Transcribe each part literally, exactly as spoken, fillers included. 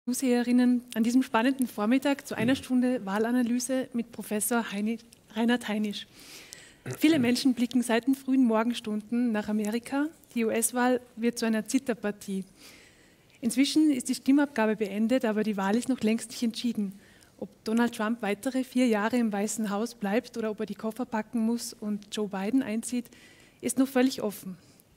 Zuseherinnen an diesem spannenden Vormittag zu einer Stunde Wahlanalyse mit Professor Heini, Reinhard Heinisch. Viele Menschen blicken seit den frühen Morgenstunden nach Amerika. Die U S-Wahl wird zu einer Zitterpartie. Inzwischen ist die Stimmabgabe beendet, aber die Wahl ist noch längst nicht entschieden. Ob Donald Trump weitere vier Jahre im Weißen Haus bleibt oder ob er die Koffer packen muss und Joe Biden einzieht, ist noch völlig offen.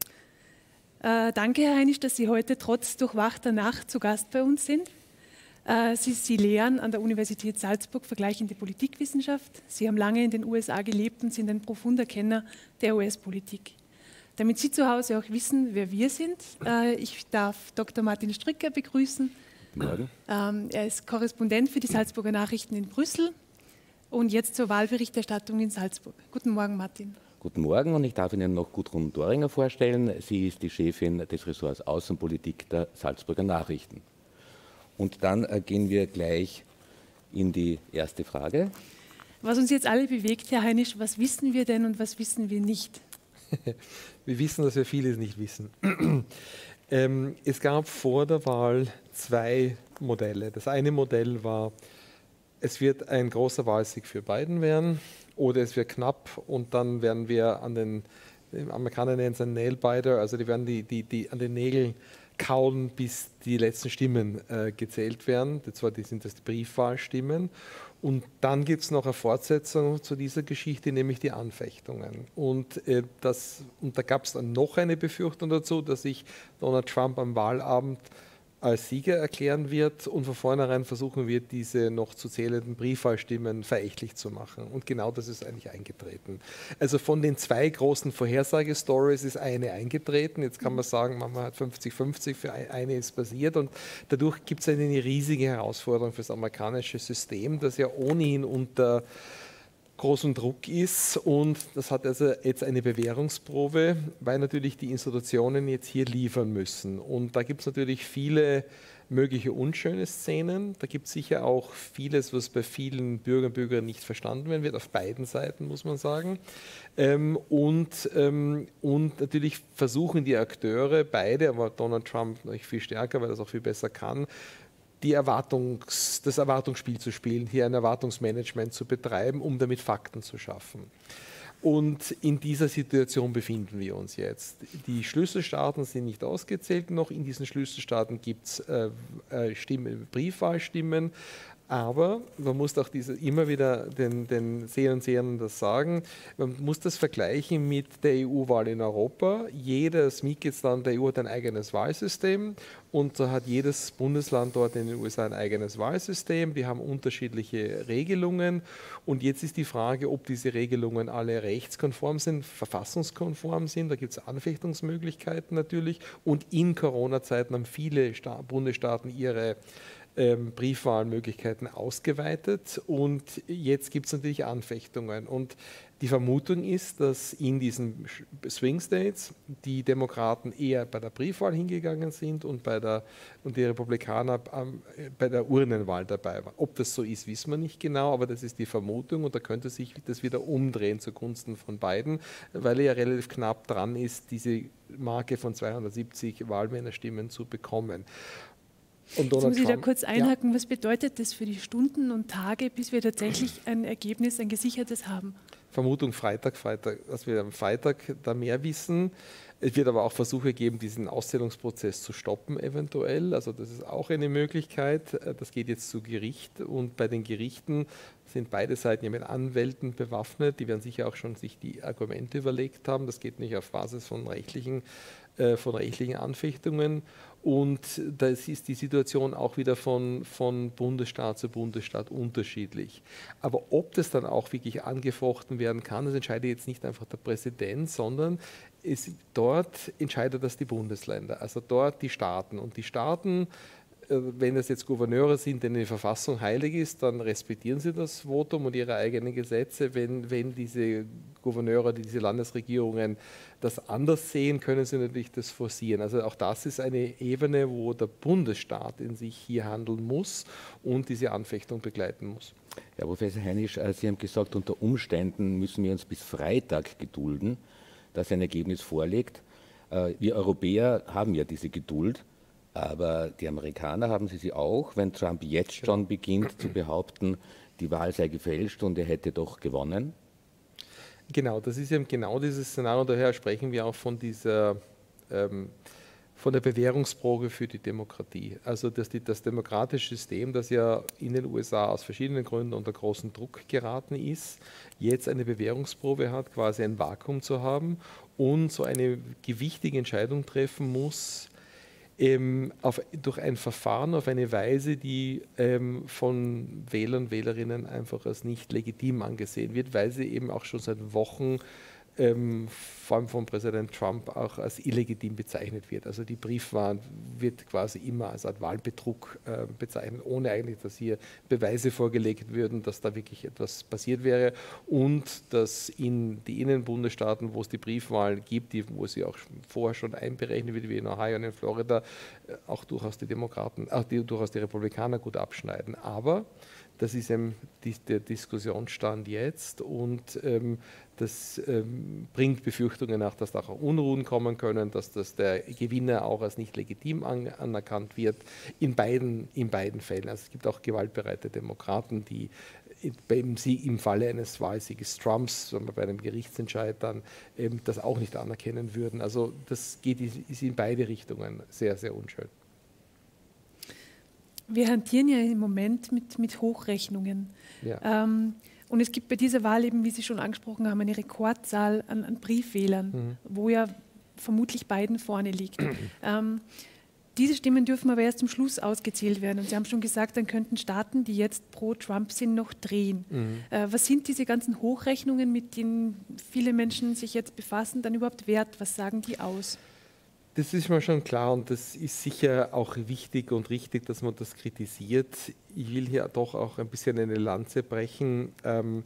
Äh, danke, Herr Heinisch, dass Sie heute trotz durchwachter Nacht zu Gast bei uns sind. Äh, Sie, Sie lehren an der Universität Salzburg vergleichende Politikwissenschaft. Sie haben lange in den U S A gelebt und sind ein profunder Kenner der U S-Politik. Damit Sie zu Hause auch wissen, wer wir sind, äh, ich darf Doktor Martin Stricker begrüßen. Morgen. Ähm, er ist Korrespondent für die Salzburger Nachrichten in Brüssel und jetzt zur Wahlberichterstattung in Salzburg. Guten Morgen, Martin. Guten Morgen, und ich darf Ihnen noch Gudrun Doringer vorstellen. Sie ist die Chefin des Ressorts Außenpolitik der Salzburger Nachrichten. Und dann äh, gehen wir gleich in die erste Frage. Was uns jetzt alle bewegt, Herr Heinisch, was wissen wir denn und was wissen wir nicht? Wir wissen, dass wir vieles nicht wissen. ähm, es gab vor der Wahl zwei Modelle. Das eine Modell war, es wird ein großer Wahlsieg für Biden werden oder es wird knapp und dann werden wir an den, die Amerikaner nennen es einen Nailbiter, also die werden die, die, die an den Nägeln kauen, bis die letzten Stimmen äh, gezählt werden. Das war, die sind das die Briefwahlstimmen. Und dann gibt es noch eine Fortsetzung zu dieser Geschichte, nämlich die Anfechtungen. Und, äh, das, und da gab es dann noch eine Befürchtung dazu, dass sich Donald Trump am Wahlabend als Sieger erklären wird und von vornherein versuchen wird, diese noch zu zählenden Briefwahlstimmen verächtlich zu machen. Und genau das ist eigentlich eingetreten. Also von den zwei großen Vorhersagestories ist eine eingetreten. Jetzt kann man sagen, man hat fünfzig fünfzig, für eine ist passiert. Und dadurch gibt es eine riesige Herausforderung für das amerikanische System, das ja ohnehin unter großen Druck ist, und das hat also jetzt eine Bewährungsprobe, weil natürlich die Institutionen jetzt hier liefern müssen. Und da gibt es natürlich viele mögliche unschöne Szenen. Da gibt es sicher auch vieles, was bei vielen Bürgern und Bürgern nicht verstanden werden wird, auf beiden Seiten, muss man sagen. Ähm, und, ähm, und natürlich versuchen die Akteure, beide, aber Donald Trump noch viel stärker, weil er das auch viel besser kann, die Erwartungs-, das Erwartungsspiel zu spielen, hier ein Erwartungsmanagement zu betreiben, um damit Fakten zu schaffen. Und in dieser Situation befinden wir uns jetzt. Die Schlüsselstaaten sind nicht ausgezählt noch. In diesen Schlüsselstaaten gibt es äh, äh, Briefwahlstimmen. Aber man muss auch diese, immer wieder den, den Sehern und Sehern das sagen, man muss das vergleichen mit der E U-Wahl in Europa. Jedes Mitgliedsland der E U hat ein eigenes Wahlsystem und so hat jedes Bundesland dort in den U S A ein eigenes Wahlsystem. Die haben unterschiedliche Regelungen und jetzt ist die Frage, ob diese Regelungen alle rechtskonform sind, verfassungskonform sind. Da gibt es Anfechtungsmöglichkeiten natürlich, und in Corona-Zeiten haben viele Sta- Bundesstaaten ihre Ähm, Briefwahlmöglichkeiten ausgeweitet, und jetzt gibt es natürlich Anfechtungen. Und die Vermutung ist, dass in diesen Swing States die Demokraten eher bei der Briefwahl hingegangen sind und, bei der, und die Republikaner ähm, bei der Urnenwahl dabei waren. Ob das so ist, wissen wir nicht genau, aber das ist die Vermutung, und da könnte sich das wieder umdrehen zugunsten von Biden, weil er ja relativ knapp dran ist, diese Marke von zweihundertsiebzig Wahlmännerstimmen zu bekommen. Und Jetzt muss ich da Trump, kurz einhaken, ja. Was bedeutet das für die Stunden und Tage, bis wir tatsächlich ein Ergebnis, ein gesichertes haben? Vermutung Freitag, Freitag, dass wir am Freitag da mehr wissen. Es wird aber auch Versuche geben, diesen Auszählungsprozess zu stoppen eventuell. Also das ist auch eine Möglichkeit. Das geht jetzt zu Gericht, und bei den Gerichten sind beide Seiten ja mit Anwälten bewaffnet. Die werden sicher auch schon sich die Argumente überlegt haben. Das geht nicht auf Basis von rechtlichen, äh, von rechtlichen Anfechtungen. Und da ist die Situation auch wieder von, von Bundesstaat zu Bundesstaat unterschiedlich. Aber ob das dann auch wirklich angefochten werden kann, das entscheidet jetzt nicht einfach der Präsident, sondern es, dort entscheidet das die Bundesländer, also dort die Staaten. Und die Staaten, wenn das jetzt Gouverneure sind, denen die Verfassung heilig ist, dann respektieren sie das Votum und ihre eigenen Gesetze. Wenn, wenn diese Gouverneure, diese Landesregierungen das anders sehen, können sie natürlich das forcieren. Also auch das ist eine Ebene, wo der Bundesstaat in sich hier handeln muss und diese Anfechtung begleiten muss. Herr Professor Heinisch, Sie haben gesagt, unter Umständen müssen wir uns bis Freitag gedulden, dass ein Ergebnis vorliegt. Wir Europäer haben ja diese Geduld. Aber die Amerikaner haben sie sie auch, wenn Trump jetzt schon beginnt zu behaupten, die Wahl sei gefälscht und er hätte doch gewonnen? Genau, das ist eben genau dieses Szenario. Daher sprechen wir auch von dieser, ähm, von der Bewährungsprobe für die Demokratie. Also dass die, das demokratische System, das ja in den U S A aus verschiedenen Gründen unter großen Druck geraten ist, jetzt eine Bewährungsprobe hat, quasi ein Vakuum zu haben und so eine gewichtige Entscheidung treffen muss, Ähm, auf, durch ein Verfahren auf eine Weise, die ähm, von Wählern und Wählerinnen einfach als nicht legitim angesehen wird, weil sie eben auch schon seit Wochen ähm, vor allem von Präsident Trump auch als illegitim bezeichnet wird. Also die Briefwahl wird quasi immer als Art Wahlbetrug äh, bezeichnet, ohne eigentlich, dass hier Beweise vorgelegt würden, dass da wirklich etwas passiert wäre und dass in die Innenbundesstaaten, wo es die Briefwahl gibt, die, wo sie auch vorher schon einberechnet wird, wie in Ohio und in Florida, äh, auch durchaus die Demokraten, auch die, durchaus die Republikaner gut abschneiden. Aber das ist eben die, der Diskussionsstand jetzt und ähm, das ähm, bringt Befürchtungen nach, dass da auch Unruhen kommen können, dass das der Gewinner auch als nicht legitim an, anerkannt wird, in beiden, in beiden Fällen. Also es gibt auch gewaltbereite Demokraten, die im, im Falle eines Wahlsieges Trumps, wenn wir bei einem Gerichtsentscheid dann eben das auch nicht anerkennen würden. Also das geht ist in beide Richtungen sehr, sehr unschön. Wir hantieren ja im Moment mit, mit Hochrechnungen. Ja. Ähm, und es gibt bei dieser Wahl eben, wie Sie schon angesprochen haben, eine Rekordzahl an, an Briefwählern, mhm. wo ja vermutlich Biden vorne liegt. ähm, diese Stimmen dürfen aber erst zum Schluss ausgezählt werden. Und Sie haben schon gesagt, dann könnten Staaten, die jetzt pro Trump sind, noch drehen. Mhm. Äh, was sind diese ganzen Hochrechnungen, mit denen viele Menschen sich jetzt befassen, dann überhaupt wert? Was sagen die aus? Das ist mir schon klar und das ist sicher auch wichtig und richtig, dass man das kritisiert. Ich will hier doch auch ein bisschen eine Lanze brechen. Ähm,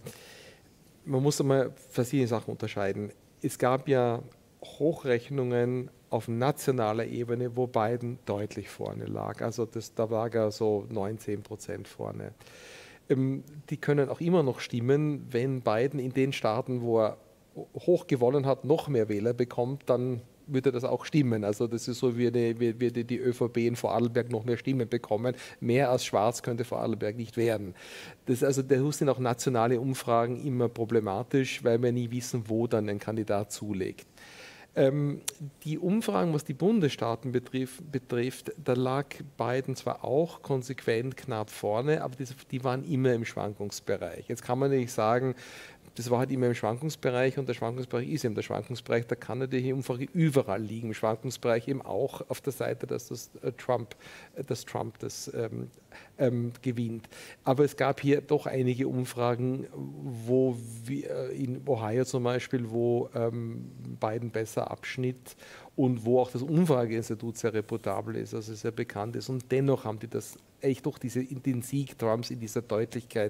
man muss einmal verschiedene Sachen unterscheiden. Es gab ja Hochrechnungen auf nationaler Ebene, wo Biden deutlich vorne lag. Also das, da lag er so neunzehn Prozent vorne. Ähm, die können auch immer noch stimmen, wenn Biden in den Staaten, wo er hoch gewonnen hat, noch mehr Wähler bekommt, dann würde das auch stimmen. Also das ist so, wie, eine, wie, wie die ÖVP in Vorarlberg noch mehr Stimmen bekommen. Mehr als schwarz könnte Vorarlberg nicht werden. Das also, da sind auch nationale Umfragen immer problematisch, weil wir nie wissen, wo dann ein Kandidat zulegt. Ähm, die Umfragen, was die Bundesstaaten betrifft, betrifft, da lag Biden zwar auch konsequent knapp vorne, aber die, die waren immer im Schwankungsbereich. Jetzt kann man nicht sagen, das war halt immer im Schwankungsbereich und der Schwankungsbereich ist eben der Schwankungsbereich, da kann natürlich die Umfrage überall liegen, im Schwankungsbereich eben auch auf der Seite, dass das äh, Trump, äh, dass Trump das ähm, ähm, gewinnt. Aber es gab hier doch einige Umfragen, wo wie, äh, in Ohio zum Beispiel, wo ähm, Biden besser abschnitt und wo auch das Umfrageinstitut sehr reputabel ist, also sehr bekannt ist. Und dennoch haben die das echt doch diese, den Sieg Trumps in dieser Deutlichkeit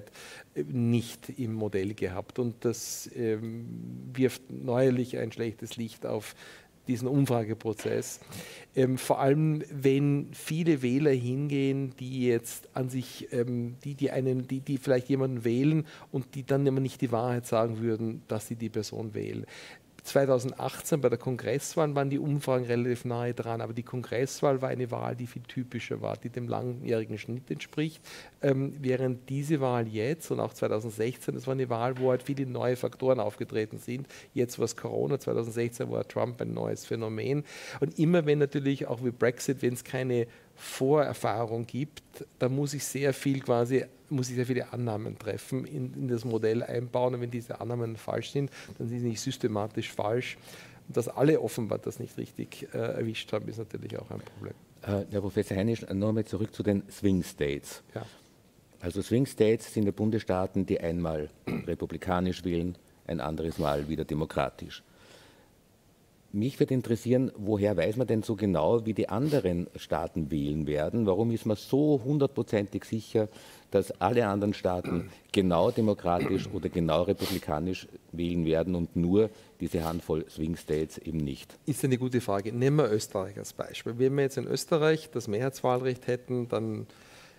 nicht im Modell gehabt. Und das ähm, wirft neuerlich ein schlechtes Licht auf diesen Umfrageprozess. Ähm, vor allem, wenn viele Wähler hingehen, die jetzt an sich, ähm, die, die, einen, die, die vielleicht jemanden wählen und die dann immer nicht die Wahrheit sagen würden, dass sie die Person wählen. zweitausendachtzehn bei der Kongresswahl waren die Umfragen relativ nahe dran, aber die Kongresswahl war eine Wahl, die viel typischer war, die dem langjährigen Schnitt entspricht, ähm, während diese Wahl jetzt und auch zweitausendsechzehn, das war eine Wahl, wo halt viele neue Faktoren aufgetreten sind. Jetzt war es Corona, zweitausendsechzehn war Trump ein neues Phänomen und immer wenn natürlich auch wie Brexit, wenn es keine Vorerfahrung gibt, da muss ich sehr viel quasi, muss ich sehr viele Annahmen treffen, in, in das Modell einbauen und wenn diese Annahmen falsch sind, dann sind sie nicht systematisch falsch. Und dass alle offenbar das nicht richtig äh, erwischt haben, ist natürlich auch ein Problem. Äh, Herr Professor Heinisch, nochmal zurück zu den Swing States. Ja. Also Swing States sind ja Bundesstaaten, die einmal republikanisch wählen, ein anderes Mal wieder demokratisch. Mich würde interessieren, woher weiß man denn so genau, wie die anderen Staaten wählen werden? Warum ist man so hundertprozentig sicher, dass alle anderen Staaten genau demokratisch oder genau republikanisch wählen werden und nur diese Handvoll Swing States eben nicht? Ist eine gute Frage. Nehmen wir Österreich als Beispiel. Wenn wir jetzt in Österreich das Mehrheitswahlrecht hätten, dann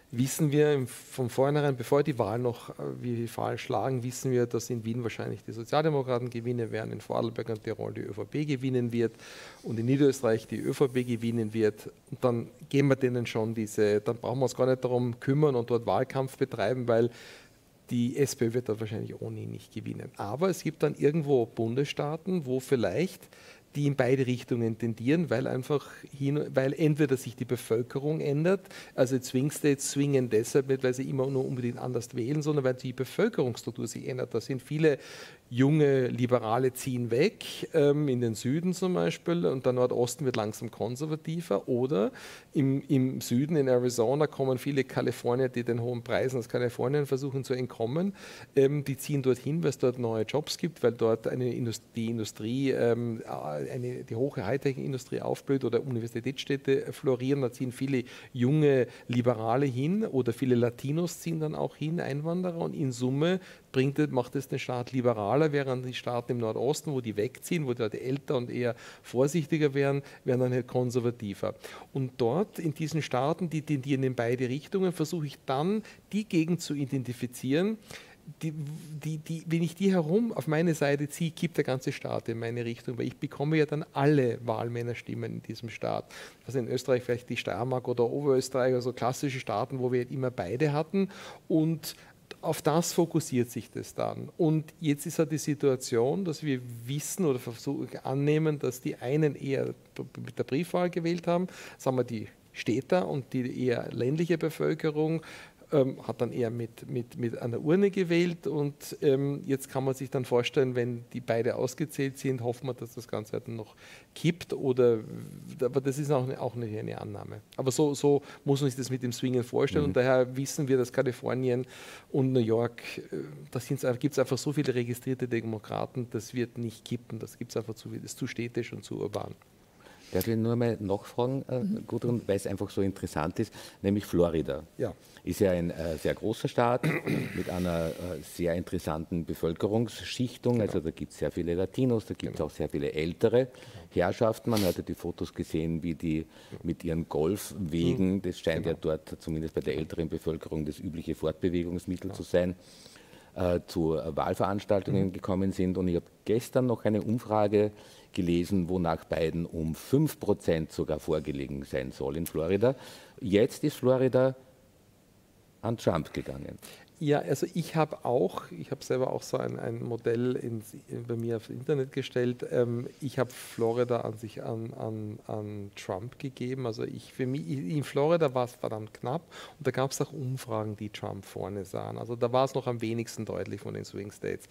wissen wir von vornherein, bevor die Wahl noch wie Fall schlagen, wissen wir, dass in Wien wahrscheinlich die Sozialdemokraten gewinnen werden, in Vorarlberg und Tirol die ÖVP gewinnen wird und in Niederösterreich die ÖVP gewinnen wird. Und dann geben wir denen schon diese, dann brauchen wir uns gar nicht darum kümmern und dort Wahlkampf betreiben, weil die SPÖ wird dort wahrscheinlich ohnehin nicht gewinnen. Aber es gibt dann irgendwo Bundesstaaten, wo vielleicht die in beide Richtungen tendieren, weil einfach hin, weil entweder sich die Bevölkerung ändert, also Swing States swingen deshalb nicht, weil sie immer nur unbedingt anders wählen, sondern weil die Bevölkerungsstruktur sich ändert. Da sind viele junge Liberale ziehen weg, ähm, in den Süden zum Beispiel, und der Nordosten wird langsam konservativer. Oder im, im Süden, in Arizona, kommen viele Kalifornier, die den hohen Preisen aus Kalifornien versuchen zu entkommen. Ähm, die ziehen dorthin, weil es dort neue Jobs gibt, weil dort eine Indust die Industrie, ähm, eine, die hohe Hightech-Industrie aufblüht oder Universitätsstädte florieren. Da ziehen viele junge Liberale hin oder viele Latinos ziehen dann auch hin, Einwanderer, und in Summe bringt, macht es den Staat liberaler, während die Staaten im Nordosten, wo die wegziehen, wo die Leute älter und eher vorsichtiger werden, werden dann halt konservativer. Und dort, in diesen Staaten, die tendieren in beide Richtungen, versuche ich dann, die Gegend zu identifizieren, Die, die, die, wenn ich die herum auf meine Seite ziehe, kippt der ganze Staat in meine Richtung, weil ich bekomme ja dann alle Wahlmännerstimmen in diesem Staat. Also in Österreich vielleicht die Steiermark oder Oberösterreich, also klassische Staaten, wo wir halt immer beide hatten, und auf das fokussiert sich das dann. Und jetzt ist halt die Situation, dass wir wissen oder versuchen, annehmen, dass die einen eher mit der Briefwahl gewählt haben, sagen wir die Städter, und die eher ländliche Bevölkerung Ähm, hat dann eher mit, mit, mit einer Urne gewählt, und ähm, jetzt kann man sich dann vorstellen, wenn die beide ausgezählt sind, hoffen wir, dass das Ganze halt noch kippt, oder, aber das ist auch, eine, auch nicht eine Annahme. Aber so, so muss man sich das mit dem Swingen vorstellen, mhm. Und daher wissen wir, dass Kalifornien und New York, äh, da gibt es einfach so viele registrierte Demokraten, das wird nicht kippen, das gibt es einfach zu viel, das ist zu städtisch und zu urban. Darf ich nur mal nachfragen, äh, Gudrun, weil es einfach so interessant ist, nämlich Florida. Ja. Ist ja ein äh, sehr großer Staat mit einer äh, sehr interessanten Bevölkerungsschichtung. Genau. Also da gibt es sehr viele Latinos, da gibt es genau. auch sehr viele ältere Herrschaften. Man hat ja die Fotos gesehen, wie die mit ihren Golfwegen, das scheint genau. ja dort zumindest bei der älteren Bevölkerung das übliche Fortbewegungsmittel genau. zu sein, äh, zu äh, Wahlveranstaltungen mhm. gekommen sind. Und ich habe gestern noch eine Umfrage gelesen, wonach Biden um fünf Prozent sogar vorgelegen sein soll in Florida. Jetzt ist Florida an Trump gegangen. Ja, also ich habe auch, ich habe selber auch so ein, ein Modell in, bei mir aufs Internet gestellt. Ähm, ich habe Florida an sich an, an, an Trump gegeben. Also ich für mich, in Florida war es verdammt knapp, und da gab es auch Umfragen, die Trump vorne sahen. Also da war es noch am wenigsten deutlich von den Swing States,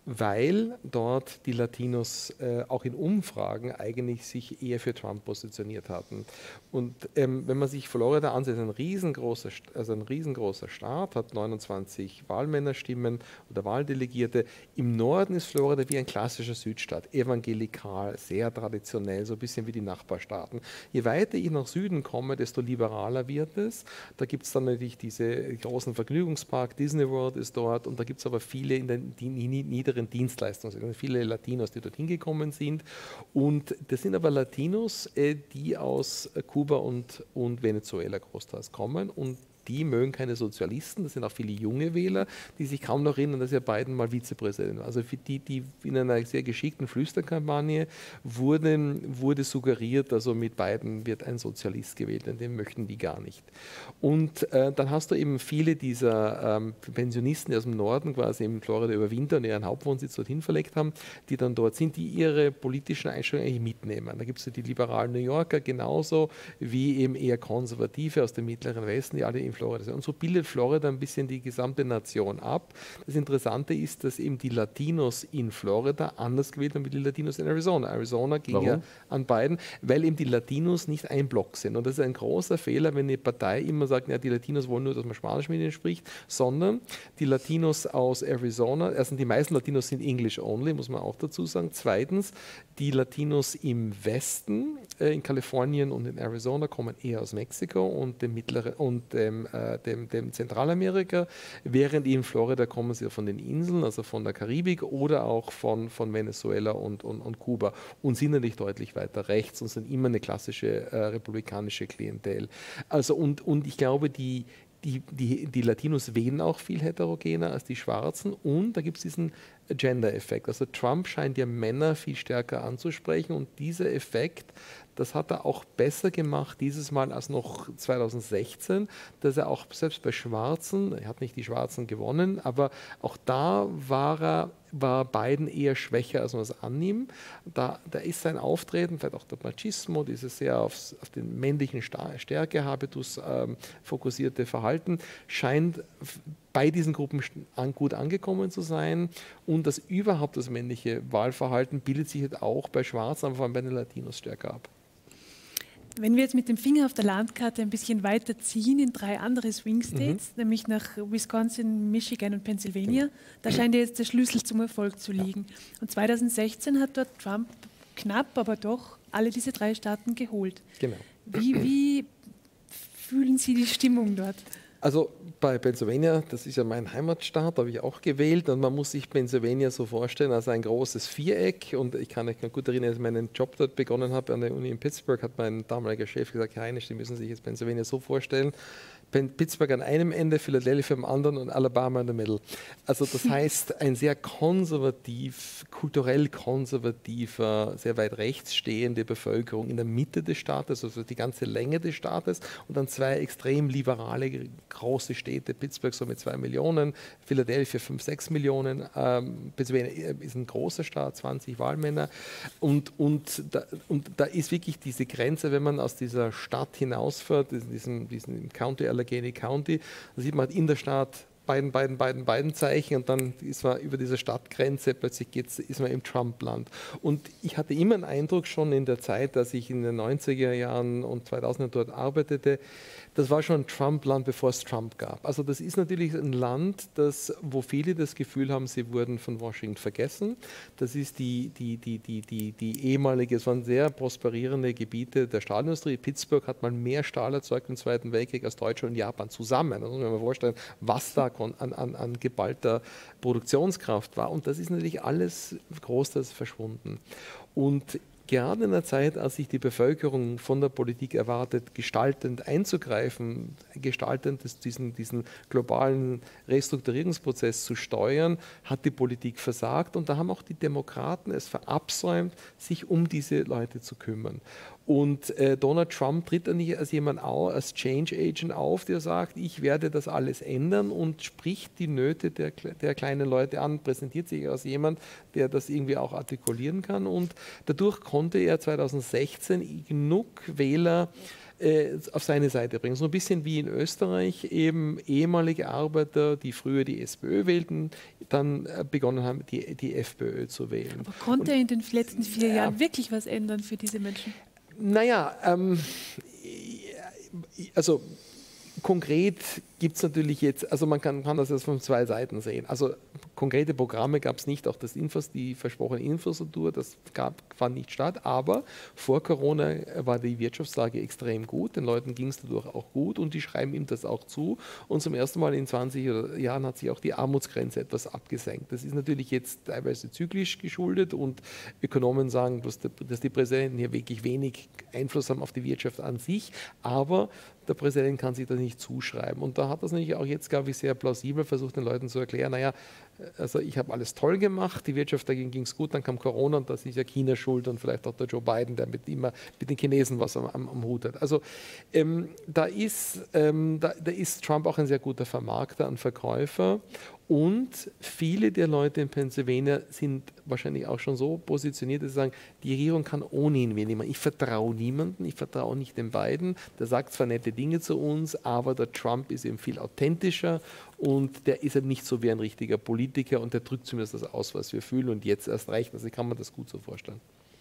weil dort die Latinos äh, auch in Umfragen eigentlich sich eher für Trump positioniert hatten. Und ähm, wenn man sich Florida ansieht, ein riesengroßer, also ein riesengroßer Staat, hat neunundzwanzig Wahlmännerstimmen oder Wahldelegierte. Im Norden ist Florida wie ein klassischer Südstaat, evangelikal, sehr traditionell, so ein bisschen wie die Nachbarstaaten. Je weiter ich nach Süden komme, desto liberaler wird es. Da gibt es dann natürlich diese großen Vergnügungspark, Disney World ist dort, und da gibt es aber viele in den die niederen Dienstleistungen, viele Latinos, die dorthin gekommen sind. Und das sind aber Latinos, die aus Kuba und, und Venezuela großteils kommen, und die mögen keine Sozialisten, das sind auch viele junge Wähler, die sich kaum noch erinnern, dass ja Biden mal Vizepräsident war. Also für die, die in einer sehr geschickten Flüsterkampagne wurde, wurde suggeriert, also mit Biden wird ein Sozialist gewählt, denn den möchten die gar nicht. Und äh, dann hast du eben viele dieser ähm, Pensionisten, die aus dem Norden quasi in Florida überwintern und ihren Hauptwohnsitz dorthin verlegt haben, die dann dort sind, die ihre politischen Einstellungen eigentlich mitnehmen. Da gibt es ja die liberalen New Yorker genauso wie eben eher Konservative aus dem mittleren Westen, die alle in Florida sind. Und so bildet Florida ein bisschen die gesamte Nation ab. Das Interessante ist, dass eben die Latinos in Florida anders gewählt haben wie die Latinos in Arizona. Arizona ging Warum? ja an Biden, weil eben die Latinos nicht ein Block sind. Und das ist ein großer Fehler, wenn eine Partei immer sagt, ja, die Latinos wollen nur, dass man Spanisch mit ihnen spricht, sondern die Latinos aus Arizona, erstens, die meisten Latinos sind English only, muss man auch dazu sagen. Zweitens, die Latinos im Westen, äh, in Kalifornien und in Arizona, kommen eher aus Mexiko und dem mittleren und dem Dem, dem Zentralamerika, während in Florida kommen sie von den Inseln, also von der Karibik oder auch von, von Venezuela und, und, und Kuba, und sind natürlich deutlich weiter rechts und sind immer eine klassische äh, republikanische Klientel. Also und, und ich glaube, die die, die, die Latinos wählen auch viel heterogener als die Schwarzen und da gibt es diesen Gender-Effekt. Also Trump scheint ja Männer viel stärker anzusprechen und dieser Effekt, das hat er auch besser gemacht dieses Mal als noch zweitausendsechzehn, dass er auch selbst bei Schwarzen, er hat nicht die Schwarzen gewonnen, aber auch da war er war Biden eher schwächer, als man es annimmt. Da, da ist sein Auftreten, vielleicht auch der Machismo, dieses sehr aufs, auf den männlichen Stärkehabitus ähm, fokussierte Verhalten, scheint bei diesen Gruppen an, gut angekommen zu sein. Und das überhaupt das männliche Wahlverhalten bildet sich jetzt auch bei Schwarzen, aber vor allem bei den Latinos stärker ab. Wenn wir jetzt mit dem Finger auf der Landkarte ein bisschen weiter ziehen in drei andere Swing States, mhm. nämlich nach Wisconsin, Michigan und Pennsylvania, genau. da scheint ja jetzt der Schlüssel zum Erfolg zu liegen. Ja. Und zweitausendsechzehn hat dort Trump knapp, aber doch alle diese drei Staaten geholt. Genau. Wie, wie fühlen Sie die Stimmung dort? Also bei Pennsylvania, das ist ja mein Heimatstaat, da habe ich auch gewählt und man muss sich Pennsylvania so vorstellen als ein großes Viereck und ich kann mich gut erinnern, als ich meinen Job dort begonnen habe an der Uni in Pittsburgh, hat mein damaliger Chef gesagt, Herr Heinisch, Sie müssen sich jetzt Pennsylvania so vorstellen, Pittsburgh an einem Ende, Philadelphia am anderen und Alabama in der Mitte. Also das heißt, ein sehr konservativ, kulturell konservativer, sehr weit rechts stehende Bevölkerung in der Mitte des Staates, also die ganze Länge des Staates und dann zwei extrem liberale, große Städte, Pittsburgh so mit zwei Millionen, Philadelphia fünf, sechs Millionen, ähm, Pennsylvania ist ein großer Staat, zwanzig Wahlmänner und, und, da, und da ist wirklich diese Grenze, wenn man aus dieser Stadt hinausfährt, diesen, diesen County Allegheny County, da sieht man in der Stadt beiden, beiden, beiden, beiden Zeichen und dann ist man über diese Stadtgrenze, plötzlich geht's, ist man im Trump-Land. Und ich hatte immer einen Eindruck schon in der Zeit, dass ich in den neunziger Jahren und zweitausender dort arbeitete, das war schon ein Trump-Land, bevor es Trump gab. Also das ist natürlich ein Land, das, wo viele das Gefühl haben, sie wurden von Washington vergessen. Das ist die, die, die, die, die, die ehemalige, es waren sehr prosperierende Gebiete der Stahlindustrie. Pittsburgh hat mal mehr Stahl erzeugt im Zweiten Weltkrieg als Deutschland und Japan zusammen. Da muss man sich mal vorstellen, was da an, an, an geballter Produktionskraft war. Und das ist natürlich alles großteils verschwunden. Und gerade in der Zeit, als sich die Bevölkerung von der Politik erwartet, gestaltend einzugreifen, gestaltend diesen, diesen globalen Restrukturierungsprozess zu steuern, hat die Politik versagt und da haben auch die Demokraten es verabsäumt, sich um diese Leute zu kümmern. Und äh, Donald Trump tritt da nicht als jemand au, als Change Agent auf, der sagt, ich werde das alles ändern und spricht die Nöte der, der kleinen Leute an, präsentiert sich als jemand, der das irgendwie auch artikulieren kann. Und dadurch konnte er zweitausendsechzehn genug Wähler äh, auf seine Seite bringen. So ein bisschen wie in Österreich eben ehemalige Arbeiter, die früher die SPÖ wählten, dann äh, begonnen haben, die, die FPÖ zu wählen. Aber konnte er in den letzten vier ja, Jahren wirklich was ändern für diese Menschen? Naja, ähm, also konkret gibt es natürlich jetzt, also man kann, kann das jetzt von zwei Seiten sehen. Also konkrete Programme gab es nicht, auch das Infos, die versprochene Infrastruktur, das gab, fand nicht statt, aber vor Corona war die Wirtschaftslage extrem gut, den Leuten ging es dadurch auch gut und die schreiben ihm das auch zu und zum ersten Mal in zwanzig Jahren hat sich auch die Armutsgrenze etwas abgesenkt. Das ist natürlich jetzt teilweise zyklisch geschuldet und Ökonomen sagen, dass, dass die Präsidenten hier wirklich wenig Einfluss haben auf die Wirtschaft an sich, aber der Präsident kann sich das nicht zuschreiben. Und da hat das natürlich auch jetzt, glaube ich, sehr plausibel versucht, den Leuten zu erklären, naja, also ich habe alles toll gemacht, die Wirtschaft dagegen ging es gut, dann kam Corona und das ist ja China schuld und vielleicht auch der Joe Biden, der mit immer mit den Chinesen was am, am, am Hut hat. Also ähm, da, ist, ähm, da, da ist Trump auch ein sehr guter Vermarkter, ein Verkäufer und viele der Leute in Pennsylvania sind wahrscheinlich auch schon so positioniert, dass sie sagen, die Regierung kann ohne ihn wählen. Ich vertraue niemanden, ich vertraue nicht den beiden, der sagt zwar nette Dinge zu uns, aber der Trump ist eben viel authentischer und der ist eben nicht so wie ein richtiger Politiker und der drückt zumindest das aus, was wir fühlen und jetzt erst recht. Also kann man das gut so vorstellen.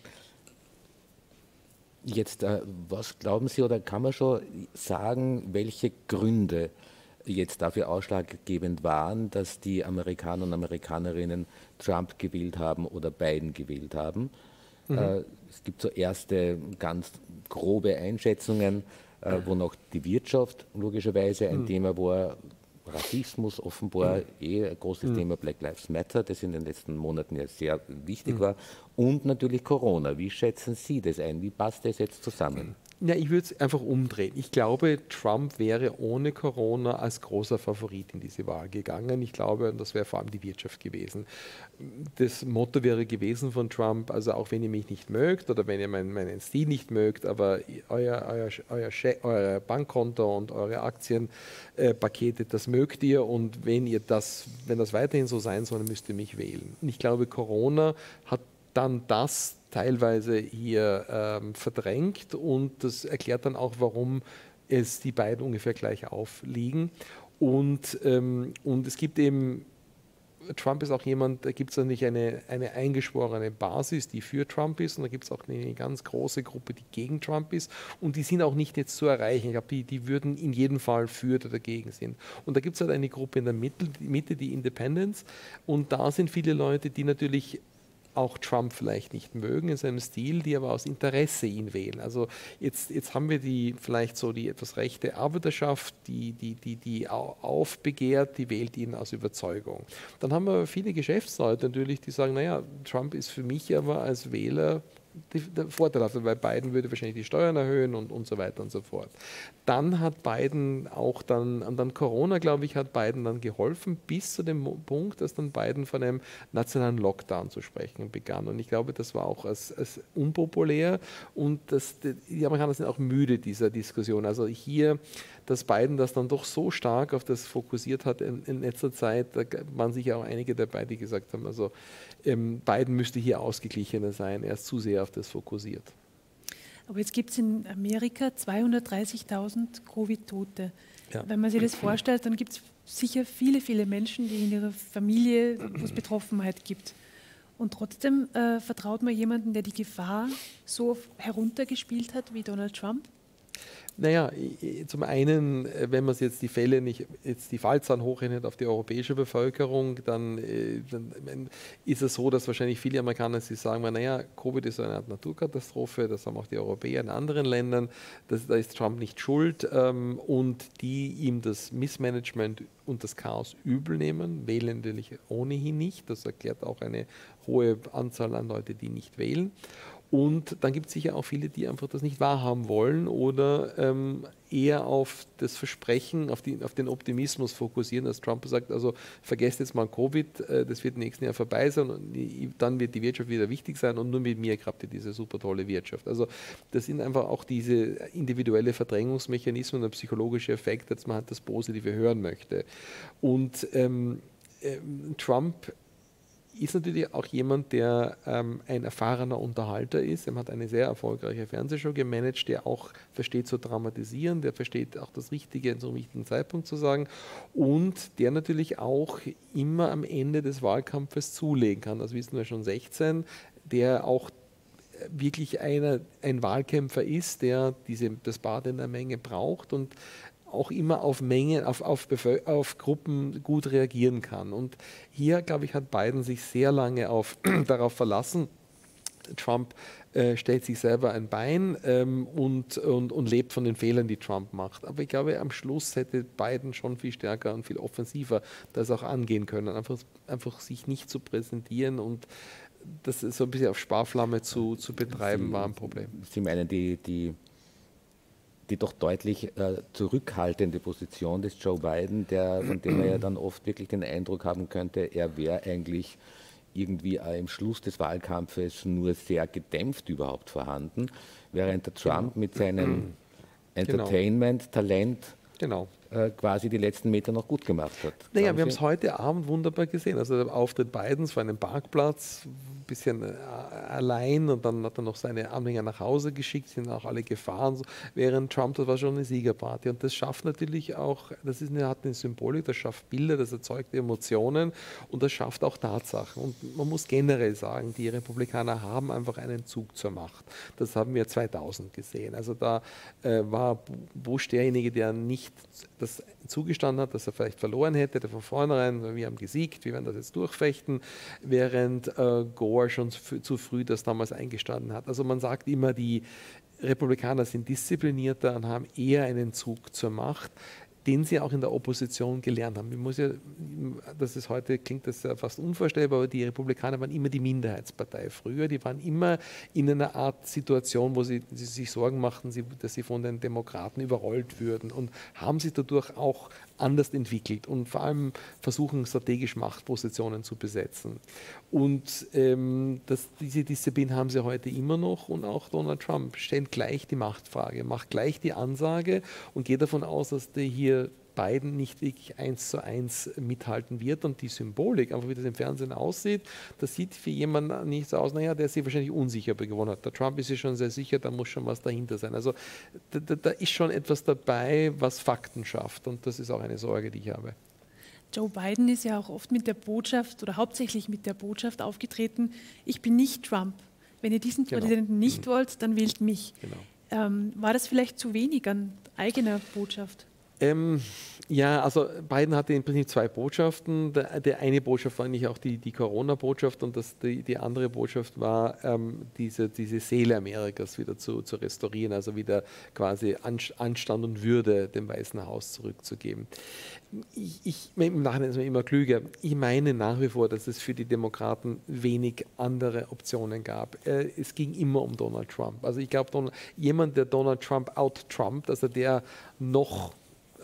Jetzt, äh, was glauben Sie oder kann man schon sagen, welche Gründe jetzt dafür ausschlaggebend waren, dass die Amerikaner und Amerikanerinnen Trump gewählt haben oder Biden gewählt haben? Mhm. Äh, es gibt so erste ganz grobe Einschätzungen, äh, wo noch die Wirtschaft logischerweise ein mhm. Thema war, Rassismus offenbar mhm. eh ein großes mhm. Thema, Black Lives Matter, das in den letzten Monaten ja sehr wichtig mhm. war und natürlich Corona. Wie schätzen Sie das ein? Wie passt das jetzt zusammen? Ja, ich würde es einfach umdrehen. Ich glaube, Trump wäre ohne Corona als großer Favorit in diese Wahl gegangen. Ich glaube, und das wäre vor allem die Wirtschaft gewesen. Das Motto wäre gewesen von Trump, also auch wenn ihr mich nicht mögt oder wenn ihr meinen, meinen Stil nicht mögt, aber euer, euer, euer, euer Bankkonto und eure Aktienpakete, das mögt ihr, und wenn ihr das, wenn das weiterhin so sein soll, müsst ihr mich wählen. Und ich glaube, Corona hat dann das teilweise hier ähm, verdrängt, und das erklärt dann auch, warum es die beiden ungefähr gleich aufliegen. Und, ähm, und es gibt eben, Trump ist auch jemand, da gibt es nicht eine, eine eingeschworene Basis, die für Trump ist, und da gibt es auch eine ganz große Gruppe, die gegen Trump ist, und die sind auch nicht jetzt zu erreichen. Ich glaube, die, die würden in jedem Fall für oder dagegen sind. Und da gibt es halt eine Gruppe in der Mitte, Mitte, die Independents, und da sind viele Leute, die natürlich auch Trump vielleicht nicht mögen in seinem Stil, die aber aus Interesse ihn wählen. Also jetzt, jetzt haben wir die vielleicht so die etwas rechte Arbeiterschaft, die, die, die, die aufbegehrt, die wählt ihn aus Überzeugung. Dann haben wir viele Geschäftsleute natürlich, die sagen, naja, Trump ist für mich aber als Wähler der vorteilhafte, weil Biden würde wahrscheinlich die Steuern erhöhen und, und so weiter und so fort. Dann hat Biden auch dann, und dann Corona, glaube ich, hat Biden dann geholfen, bis zu dem Punkt, dass dann Biden von einem nationalen Lockdown zu sprechen begann. Und ich glaube, das war auch als, als unpopulär, und das, die Amerikaner sind auch müde dieser Diskussion. Also hier, dass Biden das dann doch so stark auf das fokussiert hat in, in letzter Zeit, da waren sicher auch einige dabei, die gesagt haben, also ähm, Biden müsste hier ausgeglichener sein, er ist zu sehr auf das fokussiert. Aber jetzt gibt es in Amerika zweihundertdreißigtausend Covid-Tote. Ja. Wenn man sich das vorstellt, dann gibt es sicher viele, viele Menschen, die in ihrer Familie, wo es Betroffenheit gibt. Und trotzdem äh, vertraut man jemanden, der die Gefahr so heruntergespielt hat wie Donald Trump? Naja, zum einen, wenn man jetzt die Fälle nicht, jetzt die Fallzahlen hochrechnet auf die europäische Bevölkerung, dann, dann ist es so, dass wahrscheinlich viele Amerikaner sich sagen, naja, Covid ist eine Art Naturkatastrophe, das haben auch die Europäer in anderen Ländern, das, da ist Trump nicht schuld, ähm, und die ihm das Missmanagement und das Chaos übel nehmen, wählen natürlich ohnehin nicht, das erklärt auch eine hohe Anzahl an Leute, die nicht wählen. Und dann gibt es sicher auch viele, die einfach das nicht wahrhaben wollen oder ähm, eher auf das Versprechen, auf, die, auf den Optimismus fokussieren, dass Trump sagt, also vergesst jetzt mal Covid, äh, das wird im nächsten Jahr vorbei sein, und die, dann wird die Wirtschaft wieder wichtig sein, und nur mit mir habt ihr diese super tolle Wirtschaft. Also das sind einfach auch diese individuelle Verdrängungsmechanismen, der psychologische Effekt, dass man halt das Positive hören möchte. Und ähm, äh, Trump ist natürlich auch jemand, der ähm, ein erfahrener Unterhalter ist. Er hat eine sehr erfolgreiche Fernsehshow gemanagt, der auch versteht zu dramatisieren, der versteht auch das Richtige zum richtigen Zeitpunkt zu sagen, und der natürlich auch immer am Ende des Wahlkampfes zulegen kann. Das wissen wir schon sechzehn, der auch wirklich einer, ein Wahlkämpfer ist, der diese, das Bad in der Menge braucht und auch immer auf Mengen, auf, auf, auf Gruppen gut reagieren kann. Und hier, glaube ich, hat Biden sich sehr lange auf, darauf verlassen. Trump äh, stellt sich selber ein Bein ähm, und, und, und lebt von den Fehlern, die Trump macht. Aber ich glaube, am Schluss hätte Biden schon viel stärker und viel offensiver das auch angehen können. Einfach, einfach sich nicht zu präsentieren und das so ein bisschen auf Sparflamme zu, zu betreiben, Sie, war ein Problem. Sie meinen, die, die die doch deutlich äh, zurückhaltende Position des Joe Biden, der, von dem man ja dann oft wirklich den Eindruck haben könnte, er wäre eigentlich irgendwie äh, im Schluss des Wahlkampfes nur sehr gedämpft überhaupt vorhanden, während der Trump genau. mit seinem Entertainment-Talent genau. äh, quasi die letzten Meter noch gut gemacht hat. Naja, wir haben es heute Abend wunderbar gesehen. Also der Auftritt Bidens vor einem Parkplatz, ein bisschen äh, allein, und dann hat er noch seine Anhänger nach Hause geschickt, sind auch alle gefahren, so. Während Trump, das war schon eine Siegerparty, und das schafft natürlich auch, das ist eine, hat eine Symbolik, das schafft Bilder, das erzeugt Emotionen, und das schafft auch Tatsachen. Und man muss generell sagen, die Republikaner haben einfach einen Zug zur Macht. Das haben wir zweitausend gesehen. Also da äh, war Bush derjenige, der nicht das zugestanden hat, dass er vielleicht verloren hätte, der von vornherein, wir haben gesiegt, wir werden das jetzt durchfechten, während äh, Gore schon zu, zu früh das damals eingestanden hat. Also man sagt immer, die Republikaner sind disziplinierter und haben eher einen Zug zur Macht. den sie auch in der Opposition gelernt haben. Ich muss ja, das ist heute, klingt das ja fast unvorstellbar, aber die Republikaner waren immer die Minderheitspartei früher. Die waren immer in einer Art Situation, wo sie, sie sich Sorgen machten, sie, dass sie von den Demokraten überrollt würden und haben sich dadurch auch anders entwickelt und vor allem versuchen, strategisch Machtpositionen zu besetzen. Und ähm, das, diese Disziplin haben sie heute immer noch und auch Donald Trump stellt gleich die Machtfrage, macht gleich die Ansage und geht davon aus, dass der hier Biden nicht wirklich eins zu eins mithalten wird und die Symbolik, einfach wie das im Fernsehen aussieht, das sieht für jemanden nicht so aus, naja, der sich wahrscheinlich unsicher gewonnen hat. Der Trump ist sich schon sehr sicher, da muss schon was dahinter sein. Also da, da, da ist schon etwas dabei, was Fakten schafft und das ist auch eine Sorge, die ich habe. Joe Biden ist ja auch oft mit der Botschaft oder hauptsächlich mit der Botschaft aufgetreten, ich bin nicht Trump. Wenn ihr diesen Genau. Präsidenten nicht mhm. wollt, dann wählt mich. Genau. Ähm, war das vielleicht zu wenig an eigener Botschaft? Ähm, ja, also Biden hatte im Prinzip zwei Botschaften. Der, der eine Botschaft war eigentlich auch die, die Corona-Botschaft und das, die, die andere Botschaft war, ähm, diese, diese Seele Amerikas wieder zu, zu restaurieren, also wieder quasi Anstand und Würde dem Weißen Haus zurückzugeben. Ich, ich, im Nachhinein ist man immer klüger. Ich meine nach wie vor, dass es für die Demokraten wenig andere Optionen gab. Äh, es ging immer um Donald Trump. Also ich glaube, jemand, der Donald Trump out-Trumpt, also der noch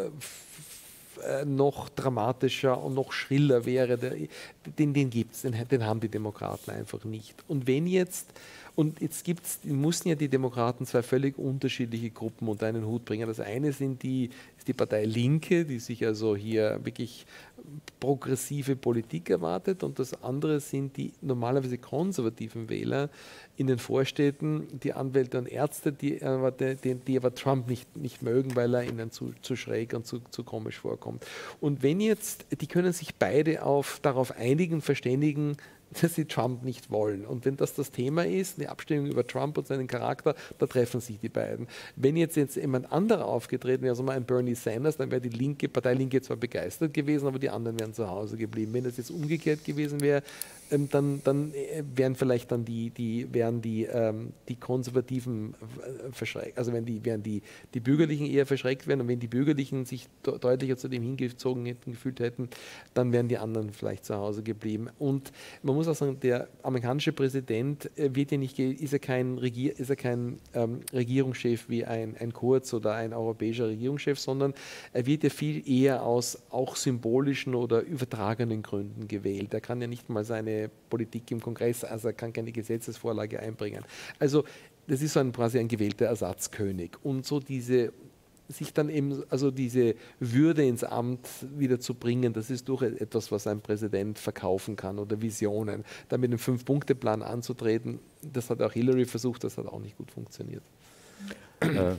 noch dramatischer und noch schriller wäre, der, den, den gibt es, den, den haben die Demokraten einfach nicht. Und wenn jetzt, und jetzt gibt's, mussten ja die Demokraten zwei völlig unterschiedliche Gruppen unter einen Hut bringen. Das eine sind die, ist die Partei Linke, die sich also hier wirklich progressive Politik erwartet und das andere sind die normalerweise konservativen Wähler in den Vorstädten, die Anwälte und Ärzte, die aber, die, die aber Trump nicht, nicht mögen, weil er ihnen zu, zu schräg und zu, zu komisch vorkommt. Und wenn jetzt, die können sich beide auf, darauf einigen, verständigen, dass sie Trump nicht wollen. Und wenn das das Thema ist, eine Abstimmung über Trump und seinen Charakter, da treffen sich die beiden. Wenn jetzt, jetzt jemand anderer aufgetreten wäre, also mal ein Bernie Sanders, dann wäre die linke Partei Linke zwar begeistert gewesen, aber die anderen wären zu Hause geblieben. Wenn das jetzt umgekehrt gewesen wäre, ähm, dann, dann wären vielleicht dann die, die, wären die, ähm, die Konservativen verschreckt, also wenn die, wären die, die Bürgerlichen eher verschreckt werden und wenn die Bürgerlichen sich de deutlicher zu dem hingezogen hätten, gefühlt hätten, dann wären die anderen vielleicht zu Hause geblieben. Und man muss muss auch sagen, der amerikanische Präsident wird ja nicht, ist ja kein, Regier, ist ja kein ähm, Regierungschef wie ein, ein Kurz oder ein europäischer Regierungschef, sondern er wird ja viel eher aus auch symbolischen oder übertragenen Gründen gewählt. Er kann ja nicht mal seine Politik im Kongress, also er kann keine Gesetzesvorlage einbringen. Also das ist so ein, quasi ein gewählter Ersatzkönig. Und so diese sich dann eben, also diese Würde ins Amt wieder zu bringen, das ist durch etwas, was ein Präsident verkaufen kann oder Visionen. Da mit einem Fünf-Punkte-Plan anzutreten, das hat auch Hillary versucht, das hat auch nicht gut funktioniert. Äh,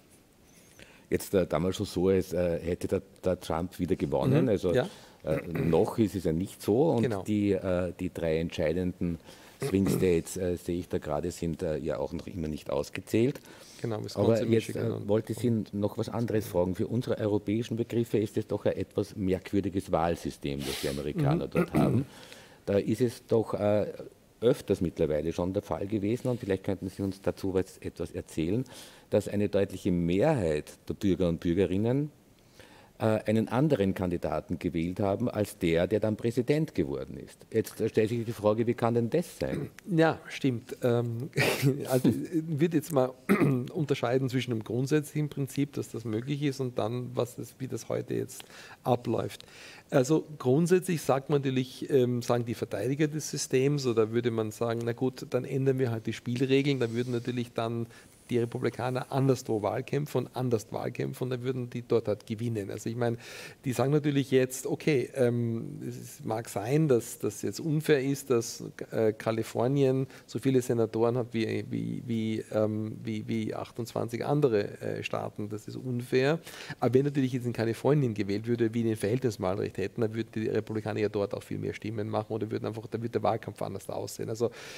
jetzt äh, damals schon so, als äh, hätte der, der Trump wieder gewonnen, Mhm. also Ja. äh, noch ist es ja nicht so und Genau. die, äh, die drei entscheidenden Swing States, äh, sehe ich da gerade, sind äh, ja auch noch immer nicht ausgezählt. Genau, Aber jetzt äh, wollte ich Sie noch was anderes fragen. Für unsere europäischen Begriffe ist es doch ein etwas merkwürdiges Wahlsystem, das die Amerikaner mhm. dort haben. Da ist es doch äh, öfters mittlerweile schon der Fall gewesen und vielleicht könnten Sie uns dazu was, etwas erzählen, dass eine deutliche Mehrheit der Bürger und Bürgerinnen einen anderen Kandidaten gewählt haben, als der, der dann Präsident geworden ist. Jetzt stellt sich die Frage, wie kann denn das sein? Ja, stimmt. Ähm, also ich würde jetzt mal unterscheiden zwischen dem grundsätzlichen Prinzip, dass das möglich ist, und dann, was das, wie das heute jetzt abläuft. Also grundsätzlich sagt man natürlich, ähm, sagen die Verteidiger des Systems, oder würde man sagen, na gut, dann ändern wir halt die Spielregeln, da würden natürlich dann die Republikaner anderswo Wahlkämpfe und anders Wahlkämpfe und dann würden die dort halt gewinnen. Also ich meine, die sagen natürlich jetzt, okay, ähm, es mag sein, dass das jetzt unfair ist, dass äh, Kalifornien so viele Senatoren hat wie, wie, wie, ähm, wie, wie achtundzwanzig andere äh, Staaten. Das ist unfair. Aber wenn natürlich jetzt in Kalifornien gewählt würde, wie den Verhältniswahlrecht hätten, dann würden die Republikaner ja dort auch viel mehr Stimmen machen oder würden einfach, da würde der Wahlkampf anders aussehen. Also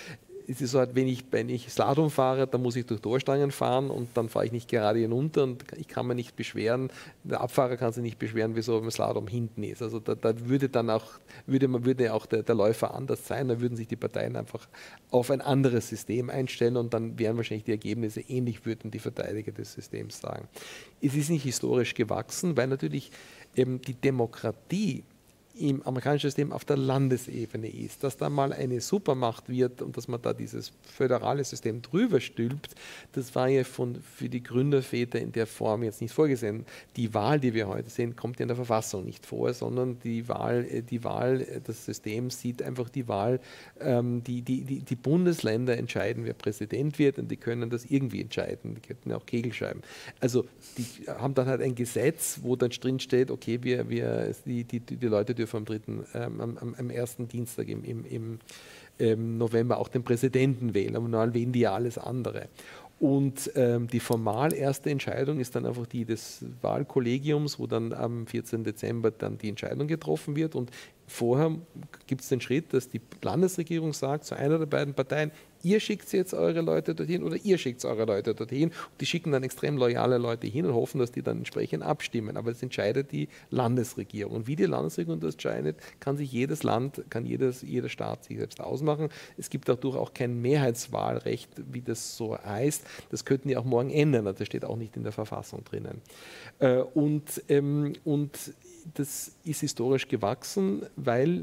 es ist so halt, wenn ich, wenn ich Slalom fahre, dann muss ich durch Torstangen fahren und dann fahre ich nicht gerade hinunter und ich kann mir nicht beschweren, der Abfahrer kann sich nicht beschweren, wieso beim Slalom hinten ist. Also da, da würde dann auch, würde man, würde auch der, der Läufer anders sein, da würden sich die Parteien einfach auf ein anderes System einstellen und dann wären wahrscheinlich die Ergebnisse ähnlich, würden die Verteidiger des Systems sagen. Es ist nicht historisch gewachsen, weil natürlich ähm, die Demokratie im amerikanischen System auf der Landesebene ist, dass da mal eine Supermacht wird und dass man da dieses föderale System drüber stülpt, das war ja von, für die Gründerväter in der Form jetzt nicht vorgesehen. Die Wahl, die wir heute sehen, kommt ja in der Verfassung nicht vor, sondern die Wahl, die Wahl des Systems sieht einfach die Wahl, ähm, die, die, die, die Bundesländer entscheiden, wer Präsident wird und die können das irgendwie entscheiden, die könnten ja auch Kegel schreiben. Also die haben dann halt ein Gesetz, wo dann drin steht, okay, wir, wir, die, die, die Leute dürfen am dritten, ähm, am, am ersten Dienstag im, im, im ähm, November auch den Präsidenten wählen, aber normal wählen die ja alles andere. Und ähm, die formal erste Entscheidung ist dann einfach die des Wahlkollegiums, wo dann am vierzehnten Dezember dann die Entscheidung getroffen wird. Und vorher gibt es den Schritt, dass die Landesregierung sagt zu einer der beiden Parteien, ihr schickt jetzt eure Leute dorthin oder ihr schickt eure Leute dorthin. Und die schicken dann extrem loyale Leute hin und hoffen, dass die dann entsprechend abstimmen. Aber das entscheidet die Landesregierung. Und wie die Landesregierung das entscheidet, kann sich jedes Land, kann jedes, jeder Staat sich selbst ausmachen. Es gibt dadurch auch kein Mehrheitswahlrecht, wie das so heißt. Das könnten die auch morgen ändern. Das steht auch nicht in der Verfassung drinnen. Und, ähm, und das ist historisch gewachsen, weil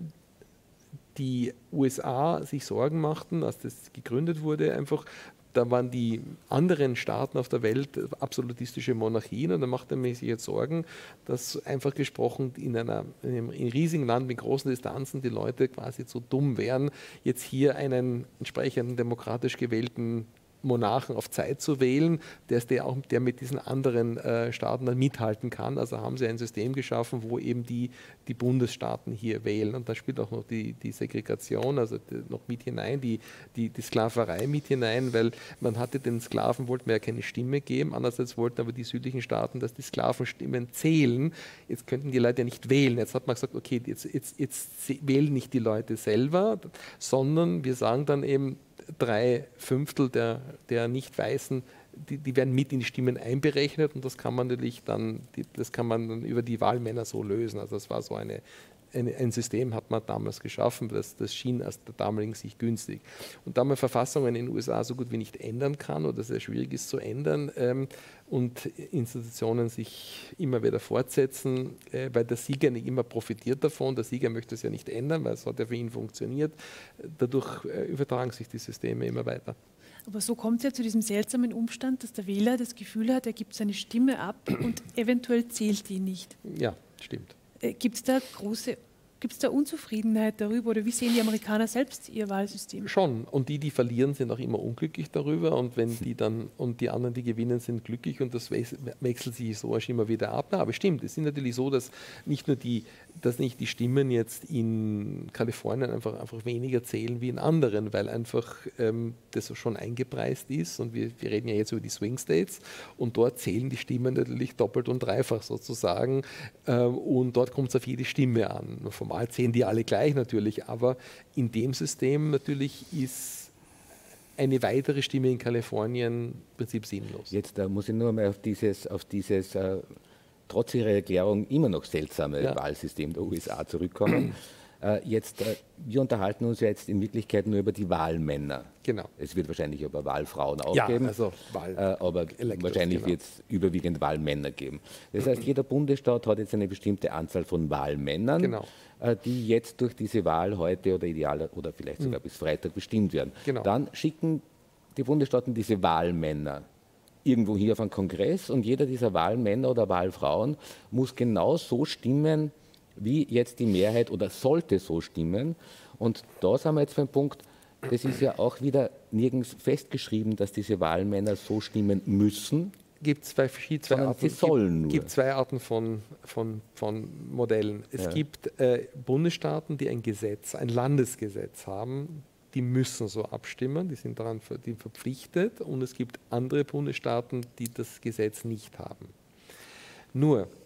die U S A sich Sorgen machten, als das gegründet wurde, einfach, da waren die anderen Staaten auf der Welt absolutistische Monarchien und da machte man sich jetzt Sorgen, dass einfach gesprochen in, einer, in einem riesigen Land mit großen Distanzen die Leute quasi zu dumm wären, jetzt hier einen entsprechenden demokratisch gewählten Monarchen auf Zeit zu wählen, der, der, auch, der mit diesen anderen äh, Staaten dann mithalten kann. Also haben sie ein System geschaffen, wo eben die, die Bundesstaaten hier wählen. Und da spielt auch noch die, die Segregation, also die, noch mit hinein, die, die, die Sklaverei mit hinein, weil man hatte den Sklaven, wollten wir ja keine Stimme geben, andererseits wollten aber die südlichen Staaten, dass die Sklavenstimmen zählen. Jetzt könnten die Leute ja nicht wählen. Jetzt hat man gesagt, okay, jetzt, jetzt, jetzt wählen nicht die Leute selber, sondern wir sagen dann eben, drei Fünftel der, der Nicht-Weißen, die, die werden mit in die Stimmen einberechnet und das kann man natürlich dann, die, das kann man dann über die Wahlmänner so lösen. Also das war so eine, eine, ein System, hat man damals geschaffen, das, das schien aus der damaligen Sicht günstig. Und da man Verfassungen in den U S A so gut wie nicht ändern kann oder sehr schwierig ist zu ändern ähm, und Institutionen sich immer wieder fortsetzen, äh, weil der Sieger nicht immer profitiert davon, der Sieger möchte es ja nicht ändern, weil es hat ja für ihn funktioniert, dadurch äh, übertragen sich die Systeme immer weiter. Aber so kommt es ja zu diesem seltsamen Umstand, dass der Wähler das Gefühl hat, er gibt seine Stimme ab und eventuell zählt die nicht. Ja, stimmt. Äh, gibt es da große Gibt es da Unzufriedenheit darüber oder wie sehen die Amerikaner selbst ihr Wahlsystem? Schon. Und die, die verlieren, sind auch immer unglücklich darüber. Und wenn die dann und die anderen, die gewinnen, sind glücklich und das wechselt sich historisch immer wieder ab. Na, aber stimmt, es ist natürlich so, dass nicht nur die, dass nicht die Stimmen jetzt in Kalifornien einfach, einfach weniger zählen wie in anderen, weil einfach ähm, das schon eingepreist ist. Und wir, wir reden ja jetzt über die Swing States und dort zählen die Stimmen natürlich doppelt und dreifach sozusagen. Ähm, und dort kommt es auf jede Stimme an. Formal zählen die alle gleich natürlich, aber in dem System natürlich ist eine weitere Stimme in Kalifornien im Prinzip sinnlos. Jetzt äh, muss ich nur mal auf dieses, auf dieses äh, trotz Ihrer Erklärung immer noch seltsame ja. Wahlsystem der U S A zurückkommen. äh, jetzt, äh, wir unterhalten uns ja jetzt in Wirklichkeit nur über die Wahlmänner. Genau. Es wird wahrscheinlich aber Wahlfrauen auch ja, geben, also Wahl äh, aber Elektors, wahrscheinlich genau. wird es überwiegend Wahlmänner geben. Das heißt, jeder Bundesstaat hat jetzt eine bestimmte Anzahl von Wahlmännern, genau. äh, die jetzt durch diese Wahl heute oder ideal oder vielleicht sogar mhm. bis Freitag bestimmt werden. Genau. Dann schicken die Bundesstaaten diese Wahlmänner irgendwo hier auf einen Kongress und jeder dieser Wahlmänner oder Wahlfrauen muss genau so stimmen, wie jetzt die Mehrheit oder sollte so stimmen. Und da sind wir jetzt beim Punkt, das ist ja auch wieder nirgends festgeschrieben, dass diese Wahlmänner so stimmen müssen. Gibt zwei, zwei Arten, sie sollen gibt, gibt zwei Arten von, von, von Modellen. Es ja. gibt äh, Bundesstaaten, die ein Gesetz, ein Landesgesetz haben, die müssen so abstimmen, die sind daran die verpflichtet. Und es gibt andere Bundesstaaten, die das Gesetz nicht haben. Nur,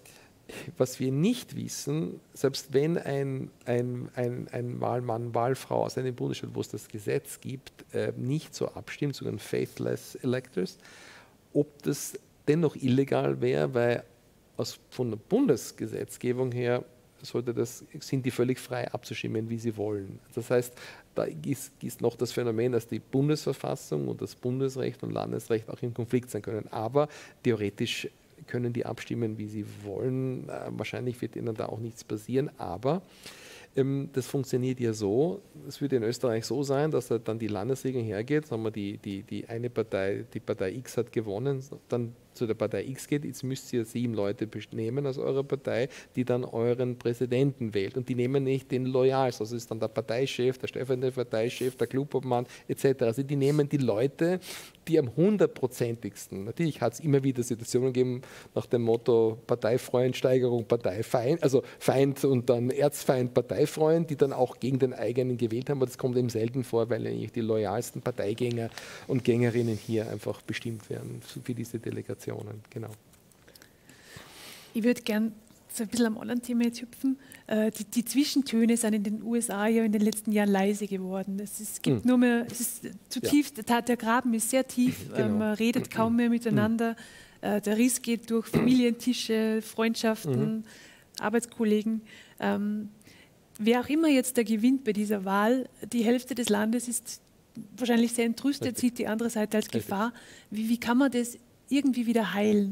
Was wir nicht wissen, selbst wenn ein, ein, ein, ein Wahlmann, Wahlfrau aus einem Bundesstaat, wo es das Gesetz gibt, äh, nicht so abstimmt, sogar faithless electors, ob das dennoch illegal wäre, weil aus, von der Bundesgesetzgebung her sollte das, sind die völlig frei abzustimmen, wie sie wollen. Das heißt, da ist, ist noch das Phänomen, dass die Bundesverfassung und das Bundesrecht und Landesrecht auch im Konflikt sein können. Aber theoretisch können die abstimmen, wie sie wollen. Äh, wahrscheinlich wird ihnen da auch nichts passieren, aber ähm, das funktioniert ja so, es würde in Österreich so sein, dass dann die Landesregierung hergeht, sagen wir, die, die, die eine Partei, die Partei X hat gewonnen, dann zu der Partei X geht, jetzt müsst ihr sieben Leute nehmen aus eurer Partei, die dann euren Präsidenten wählt. Und die nehmen nicht den Loyals, also ist dann der Parteichef, der stellvertretende Parteichef, der Clubobmann et cetera. Also die nehmen die Leute, die am hundertprozentigsten, natürlich hat es immer wieder Situationen gegeben nach dem Motto Parteifreundsteigerung, Parteifeind, also Feind und dann Erzfeind, Parteifreund, die dann auch gegen den eigenen gewählt haben, aber das kommt eben selten vor, weil eigentlich die loyalsten Parteigänger und Gängerinnen hier einfach bestimmt werden für diese Delegation. Genau. Ich würde gern so ein bisschen am anderen Thema jetzt hüpfen. Äh, die, die Zwischentöne sind in den U S A ja in den letzten Jahren leise geworden. Es, ist, es gibt hm. nur mehr, es ist zu ja. tief, der, der Graben ist sehr tief, genau. äh, man redet kaum mehr miteinander. Hm. Äh, der Riss geht durch Familientische, Freundschaften, mhm. Arbeitskollegen. Ähm, wer auch immer jetzt da gewinnt bei dieser Wahl, die Hälfte des Landes ist wahrscheinlich sehr entrüstet, Richtig. Sieht die andere Seite als Richtig. Gefahr. Wie, wie kann man das irgendwie wieder heilen?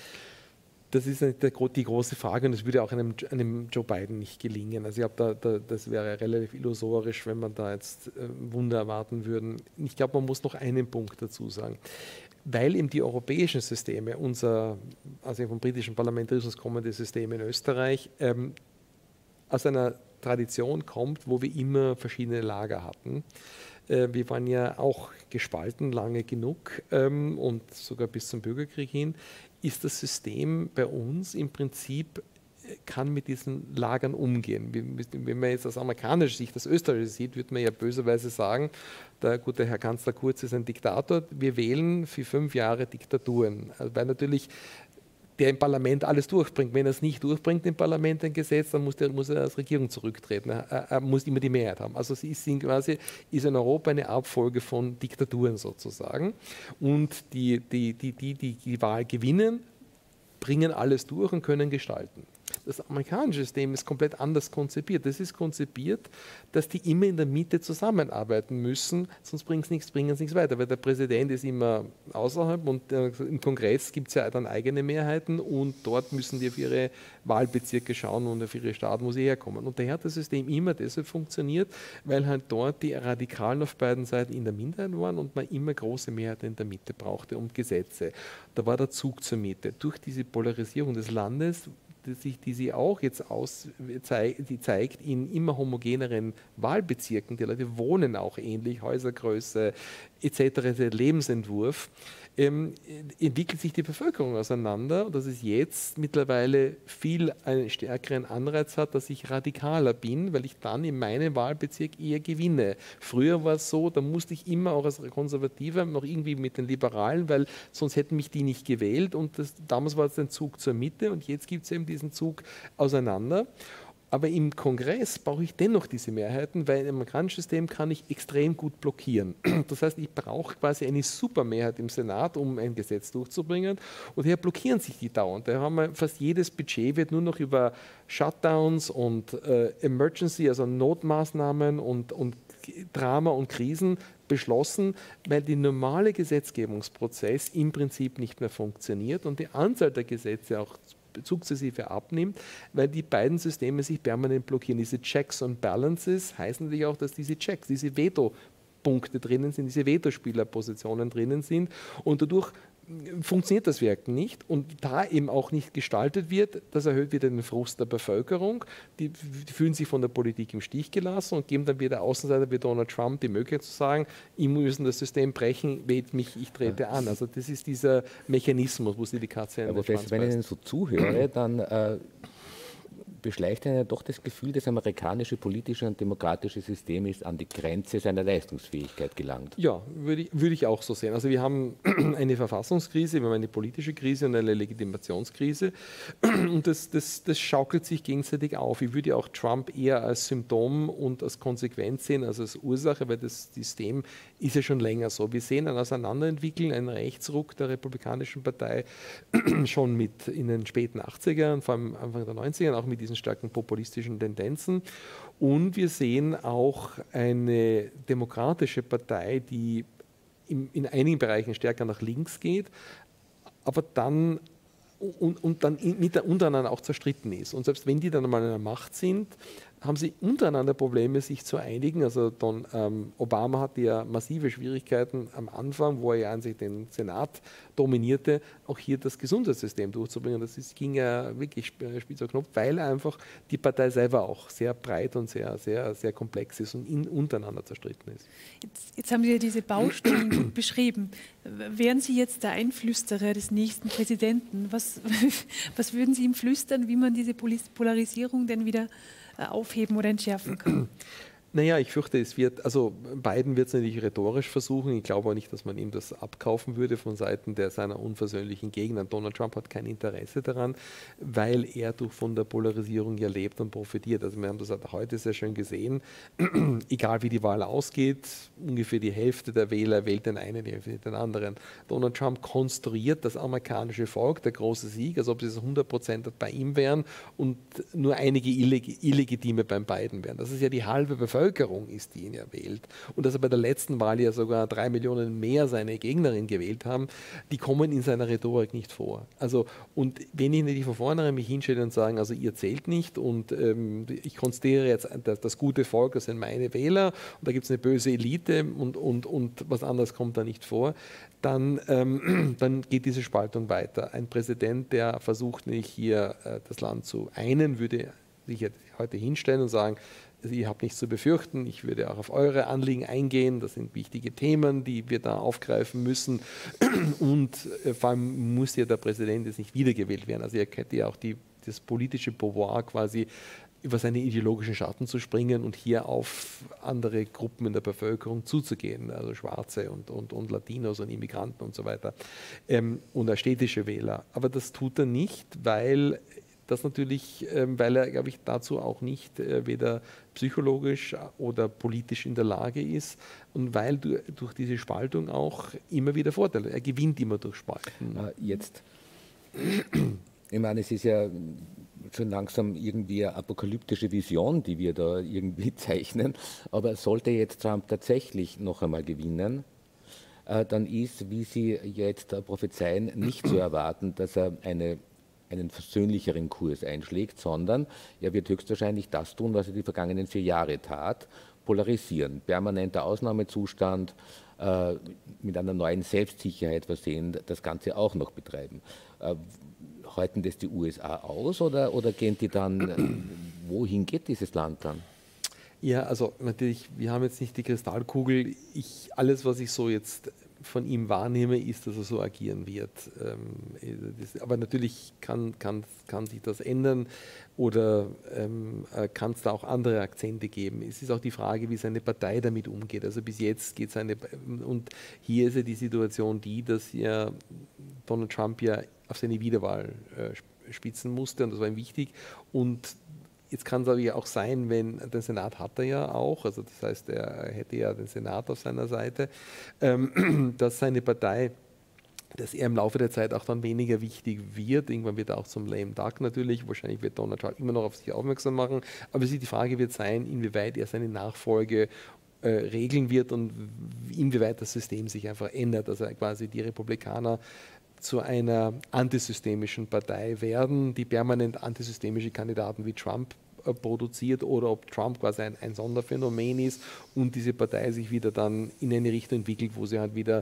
Das ist die große Frage und das würde auch einem, einem Joe Biden nicht gelingen. Also ich glaube, da, da, das wäre relativ illusorisch, wenn man da jetzt äh, Wunder erwarten würden. Ich glaube, man muss noch einen Punkt dazu sagen. Weil eben die europäischen Systeme, unser, also vom britischen Parlamentarismus kommende System in Österreich, ähm, aus einer Tradition kommt, wo wir immer verschiedene Lager hatten. Wir waren ja auch gespalten, lange genug ähm, und sogar bis zum Bürgerkrieg hin, ist das System bei uns im Prinzip, kann mit diesen Lagern umgehen. Wenn man jetzt aus amerikanischer Sicht das Österreichische sieht, würde man ja böserweise sagen, der gute Herr Kanzler Kurz ist ein Diktator, wir wählen für fünf Jahre Diktaturen, weil natürlich der im Parlament alles durchbringt. Wenn er es nicht durchbringt im Parlament ein Gesetz, dann muss, der, muss er als Regierung zurücktreten. Er, er muss immer die Mehrheit haben. Also sie sind quasi, ist in Europa eine Abfolge von Diktaturen sozusagen. Und die, die, die, die, die die Wahl gewinnen, bringen alles durch und können gestalten. Das amerikanische System ist komplett anders konzipiert. Das ist konzipiert, dass die immer in der Mitte zusammenarbeiten müssen, sonst bringen sie nichts, bringen sie nichts weiter, weil der Präsident ist immer außerhalb und äh, im Kongress gibt es ja dann eigene Mehrheiten und dort müssen die auf ihre Wahlbezirke schauen und auf ihre Staaten, wo sie herkommen. Und daher hat das System immer deshalb funktioniert, weil halt dort die Radikalen auf beiden Seiten in der Minderheit waren und man immer große Mehrheiten in der Mitte brauchte und Gesetze. Da war der Zug zur Mitte. Durch diese Polarisierung des Landes, Die sich, die sie auch jetzt aus, die zeigt in immer homogeneren Wahlbezirken. Die Leute wohnen auch ähnlich, Häusergröße et cetera, der Lebensentwurf, ähm, entwickelt sich die Bevölkerung auseinander, dass es jetzt mittlerweile viel einen stärkeren Anreiz hat, dass ich radikaler bin, weil ich dann in meinem Wahlbezirk eher gewinne. Früher war es so, da musste ich immer auch als Konservativer noch irgendwie mit den Liberalen, weil sonst hätten mich die nicht gewählt und das, damals war es ein Zug zur Mitte und jetzt gibt es eben diesen Zug auseinander. Aber im Kongress brauche ich dennoch diese Mehrheiten, weil im amerikanischen System kann ich extrem gut blockieren. Das heißt, ich brauche quasi eine Supermehrheit im Senat, um ein Gesetz durchzubringen. Und hier blockieren sich die dauernd. Da haben wir fast jedes Budget wird nur noch über Shutdowns und äh, Emergency, also Notmaßnahmen und, und Drama und Krisen beschlossen, weil der normale Gesetzgebungsprozess im Prinzip nicht mehr funktioniert und die Anzahl der Gesetze auch sukzessive abnimmt, weil die beiden Systeme sich permanent blockieren. Diese Checks and Balances heißen natürlich auch, dass diese Checks, diese Veto-Punkte drinnen sind, diese Vetospielerpositionen drinnen sind und dadurch funktioniert das Werk nicht und da eben auch nicht gestaltet wird, das erhöht wieder den Frust der Bevölkerung, die, die fühlen sich von der Politik im Stich gelassen und geben dann wieder Außenseiter wie Donald Trump die Möglichkeit zu sagen, ich muss das System brechen, wählt mich, ich trete an. Also das ist dieser Mechanismus, wo sie die Katze in den Schwanz beißt. Wenn ich Ihnen so zuhöre, dann äh, beschleicht einen ja doch das Gefühl, das amerikanische politische und demokratische System ist an die Grenze seiner Leistungsfähigkeit gelangt. Ja, würde ich, würde ich auch so sehen. Also wir haben eine Verfassungskrise, wir haben eine politische Krise und eine Legitimationskrise und das, das, das schaukelt sich gegenseitig auf. Ich würde auch Trump eher als Symptom und als Konsequenz sehen, als als Ursache, weil das System ist ja schon länger so. Wir sehen ein Auseinanderentwickeln, einen Rechtsruck der Republikanischen Partei schon mit in den späten achtzigern, vor allem Anfang der neunziger, auch mit diesen starken populistischen Tendenzen. Und wir sehen auch eine demokratische Partei, die in, in einigen Bereichen stärker nach links geht, aber dann und, und dann mit der untereinander auch zerstritten ist. Und selbst wenn die dann einmal in der Macht sind, haben sie untereinander Probleme, sich zu einigen. Also Don, ähm, Obama hatte ja massive Schwierigkeiten am Anfang, wo er ja an sich den Senat dominierte, auch hier das Gesundheitssystem durchzubringen. Das ist, ging ja wirklich spitz auf Knopf, weil einfach die Partei selber auch sehr breit und sehr, sehr, sehr komplex ist und in, untereinander zerstritten ist. Jetzt, jetzt haben Sie ja diese Baustellen beschrieben. Wären Sie jetzt der Einflüsterer des nächsten Präsidenten? Was, was würden Sie ihm flüstern, wie man diese Polarisierung denn wieder aufheben oder entschärfen kann? Naja, ich fürchte, es wird, also Biden wird es natürlich rhetorisch versuchen. Ich glaube auch nicht, dass man ihm das abkaufen würde von Seiten der seiner unversöhnlichen Gegner. Donald Trump hat kein Interesse daran, weil er durch von der Polarisierung ja lebt und profitiert. Also wir haben das heute sehr schön gesehen. Egal wie die Wahl ausgeht, ungefähr die Hälfte der Wähler wählt den einen, die Hälfte den anderen. Donald Trump konstruiert das amerikanische Volk, der große Sieg, als ob es hundert Prozent bei ihm wären und nur einige illeg illegitime beim Biden wären. Das ist ja die halbe Bevölkerung. Bevölkerung ist, die ihn ja wählt. Und dass er bei der letzten Wahl ja sogar drei Millionen mehr seine Gegnerin gewählt haben, die kommen in seiner Rhetorik nicht vor. Also, und wenn ich nicht von vornherein mich hinstelle und sage, also ihr zählt nicht und ähm, ich konstruiere jetzt das, das gute Volk, das sind meine Wähler und da gibt es eine böse Elite und, und, und was anderes kommt da nicht vor, dann, ähm, dann geht diese Spaltung weiter. Ein Präsident, der versucht nicht hier äh, das Land zu einen, würde sich jetzt heute hinstellen und sagen, also ihr habt nichts zu befürchten, ich würde auch auf eure Anliegen eingehen, das sind wichtige Themen, die wir da aufgreifen müssen und äh, vor allem muss ja der Präsident jetzt nicht wiedergewählt werden, also er hätte ja auch die, das politische Pouvoir quasi über seine ideologischen Schatten zu springen und hier auf andere Gruppen in der Bevölkerung zuzugehen, also Schwarze und, und, und Latinos und Immigranten und so weiter ähm, und städtische Wähler, aber das tut er nicht, weil das natürlich, weil er, glaube ich, dazu auch nicht äh, weder psychologisch oder politisch in der Lage ist und weil du, durch diese Spaltung auch immer wieder Vorteile, er gewinnt immer durch Spalten. Jetzt, ich meine, es ist ja schon langsam irgendwie eine apokalyptische Vision, die wir da irgendwie zeichnen, aber sollte jetzt Trump tatsächlich noch einmal gewinnen, äh, dann ist, wie Sie jetzt prophezeien, nicht zu erwarten, dass er eine einen versöhnlicheren Kurs einschlägt, sondern er wird höchstwahrscheinlich das tun, was er die vergangenen vier Jahre tat, polarisieren, permanenter Ausnahmezustand, äh, mit einer neuen Selbstsicherheit versehen, das Ganze auch noch betreiben. Äh, halten das die U S A aus oder, oder gehen die dann, äh, wohin geht dieses Land dann? Ja, also natürlich, wir haben jetzt nicht die Kristallkugel. Ich, alles, was ich so jetzt von ihm wahrnehme, ist, dass er so agieren wird. Ähm, das, aber natürlich kann, kann, kann sich das ändern oder ähm, kann es da auch andere Akzente geben. Es ist auch die Frage, wie seine Partei damit umgeht. Also bis jetzt geht seine, und hier ist ja die Situation die, dass ja Donald Trump ja auf seine Wiederwahl äh, spitzen musste und das war ihm wichtig und jetzt kann es aber ja auch sein, wenn, den Senat hat er ja auch, also das heißt, er hätte ja den Senat auf seiner Seite, ähm, dass seine Partei, dass er im Laufe der Zeit auch dann weniger wichtig wird. Irgendwann wird er auch zum lame duck natürlich, wahrscheinlich wird Donald Trump immer noch auf sich aufmerksam machen, aber die Frage wird sein, inwieweit er seine Nachfolge äh, regeln wird und inwieweit das System sich einfach ändert, also quasi die Republikaner zu einer antisystemischen Partei werden, die permanent antisystemische Kandidaten wie Trump äh, produziert oder ob Trump quasi ein, ein Sonderphänomen ist und diese Partei sich wieder dann in eine Richtung entwickelt, wo sie halt wieder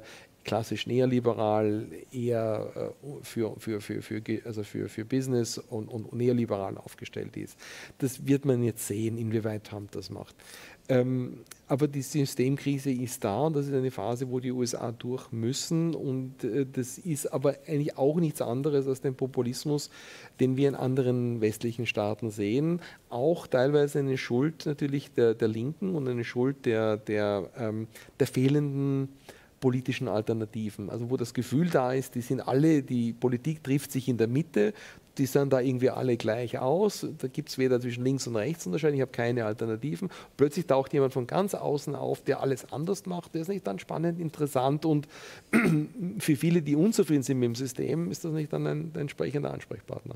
klassisch neoliberal, eher äh, für, für, für, für, also für, für Business und, und neoliberal aufgestellt ist. Das wird man jetzt sehen, inwieweit Trump das macht. Ähm, aber die Systemkrise ist da und das ist eine Phase, wo die U S A durch müssen und äh, das ist aber eigentlich auch nichts anderes als den Populismus, den wir in anderen westlichen Staaten sehen. Auch teilweise eine Schuld natürlich der, der Linken und eine Schuld der, der, ähm, der fehlenden politischen Alternativen. Also wo das Gefühl da ist, die sind alle, die Politik trifft sich in der Mitte, die sind da irgendwie alle gleich aus, da gibt es weder zwischen links und rechts Unterscheidung, ich habe keine Alternativen. Plötzlich taucht jemand von ganz außen auf, der alles anders macht, der ist nicht dann spannend, interessant und für viele, die unzufrieden sind mit dem System, ist das nicht dann ein, ein entsprechender Ansprechpartner.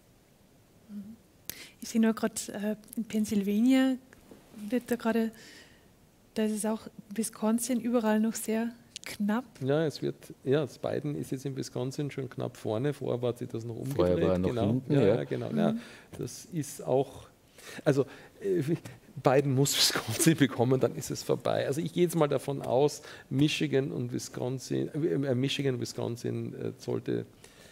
Ich sehe nur gerade äh, in Pennsylvania wird da gerade, da ist es auch Wisconsin überall noch sehr knapp. Ja, es wird, ja, das Biden ist jetzt in Wisconsin schon knapp vorne, vorher war sich das noch umgedreht. Vorher war er noch genau. hinten, ja, ja. ja, genau. Mhm. Ja, das ist auch, also äh, Biden muss Wisconsin bekommen, dann ist es vorbei. Also ich gehe jetzt mal davon aus, Michigan und Wisconsin, äh, Michigan, Wisconsin äh, sollte,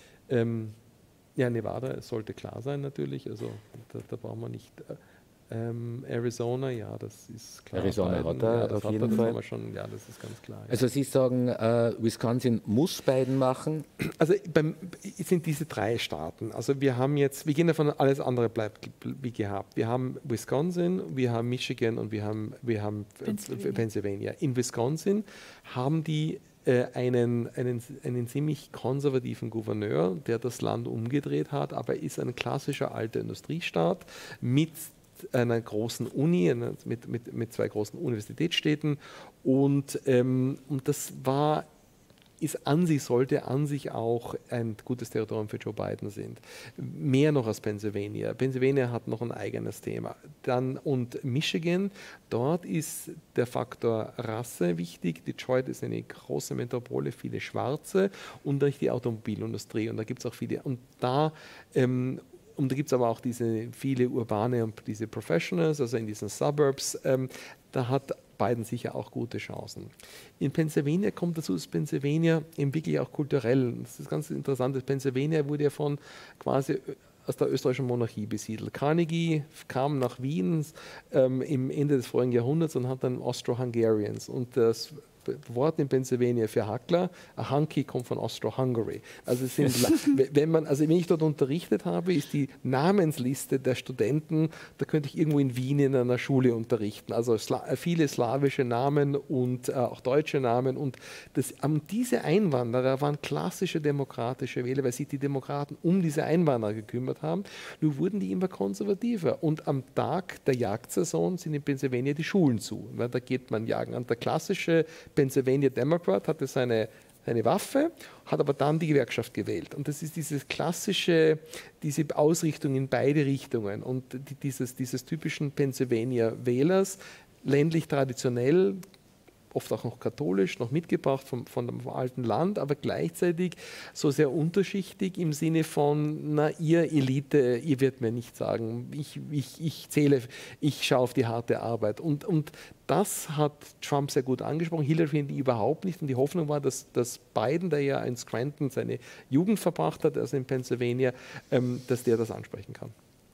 ähm, ja, Nevada sollte klar sein natürlich, also da, da brauchen wir nicht. Äh, Ähm, Arizona, ja, das ist klar. Arizona Biden, hat er ja, das auf hat jeden er, das Fall. haben wir schon, ja, das ist ganz klar. Ja. Also Sie sagen, äh, Wisconsin muss Biden machen. Also beim, es sind diese drei Staaten. Also wir haben jetzt, wir gehen davon, alles andere bleibt wie gehabt. Wir haben Wisconsin, wir haben Michigan und wir haben, wir haben Pennsylvania. Pennsylvania. In Wisconsin haben die äh, einen, einen, einen ziemlich konservativen Gouverneur, der das Land umgedreht hat, aber er ist ein klassischer alter Industriestaat mit einer großen Uni, mit, mit, mit zwei großen Universitätsstädten und, ähm, und das war, ist an sich, sollte an sich auch ein gutes Territorium für Joe Biden sein. Mehr noch als Pennsylvania. Pennsylvania hat noch ein eigenes Thema. Dann, und Michigan, dort ist der Faktor Rasse wichtig. Detroit ist eine große Metropole, viele Schwarze und durch die Automobilindustrie und da gibt es auch viele, und da ähm, Und da gibt es aber auch diese viele urbane und diese Professionals, also in diesen Suburbs. Ähm, da hat Biden sicher auch gute Chancen. In Pennsylvania kommt dazu, dass Pennsylvania eben wirklich auch kulturell, das ist ganz interessant, dass Pennsylvania wurde ja von quasi aus der österreichischen Monarchie besiedelt. Carnegie kam nach Wien ähm, im Ende des vorigen Jahrhunderts und hat dann Austro-Hungarians und das Wort in Pennsylvania für Hackler, a Hunky kommt von Austro-Hungary. Also, es sind, wenn man, also wenn ich dort unterrichtet habe, ist die Namensliste der Studenten, da könnte ich irgendwo in Wien in einer Schule unterrichten. Also Sla viele slawische Namen und äh, auch deutsche Namen. Und das, ähm, diese Einwanderer waren klassische demokratische Wähler, weil sich die Demokraten um diese Einwanderer gekümmert haben. Nur wurden die immer konservativer. Und am Tag der Jagdsaison sind in Pennsylvania die Schulen zu. Weil da geht man jagen. Und der klassische Pennsylvania Democrat hatte seine, seine Waffe, hat aber dann die Gewerkschaft gewählt. Und das ist dieses klassische, diese Ausrichtung in beide Richtungen und die, dieses, dieses typischen Pennsylvania-Wählers, ländlich traditionell, oft auch noch katholisch, noch mitgebracht vom, von dem alten Land, aber gleichzeitig so sehr unterschichtig im Sinne von, na, ihr Elite, ihr werdet mir nicht sagen, ich, ich, ich zähle, ich schaue auf die harte Arbeit. Und, und das hat Trump sehr gut angesprochen, Hillary finde ich überhaupt nicht. Und die Hoffnung war, dass, dass Biden, der ja in Scranton seine Jugend verbracht hat, also in Pennsylvania, ähm, dass der das ansprechen kann.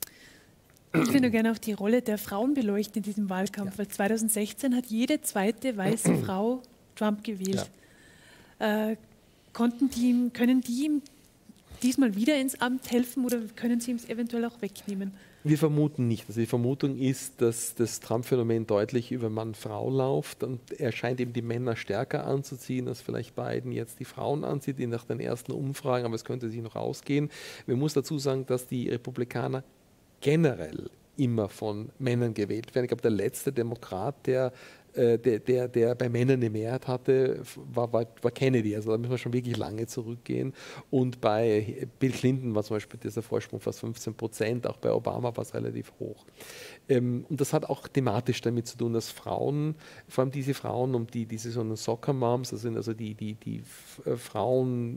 Ich würde gerne auch die Rolle der Frauen beleuchten in diesem Wahlkampf, ja. Weil zweitausendsechzehn hat jede zweite weiße Frau Trump gewählt. Ja. Äh, konnten die ihm, können die ihm diesmal wieder ins Amt helfen oder können sie ihm es eventuell auch wegnehmen? Wir vermuten nicht. Also die Vermutung ist, dass das Trump-Phänomen deutlich über Mann-Frau läuft und er scheint eben die Männer stärker anzuziehen, als vielleicht Biden jetzt die Frauen anzieht, die nach den ersten Umfragen, aber es könnte sich noch ausgehen. Man muss dazu sagen, dass die Republikaner generell immer von Männern gewählt werden. Ich glaube, der letzte Demokrat, der, äh, der, der, der bei Männern eine Mehrheit hatte, war, war, war Kennedy. Also da müssen wir schon wirklich lange zurückgehen. Und bei Bill Clinton war zum Beispiel dieser Vorsprung fast fünfzehn Prozent, auch bei Obama war es relativ hoch. Ähm, und das hat auch thematisch damit zu tun, dass Frauen, vor allem diese Frauen, um die diese so Soccer Moms, das sind also die, die, die Frauen,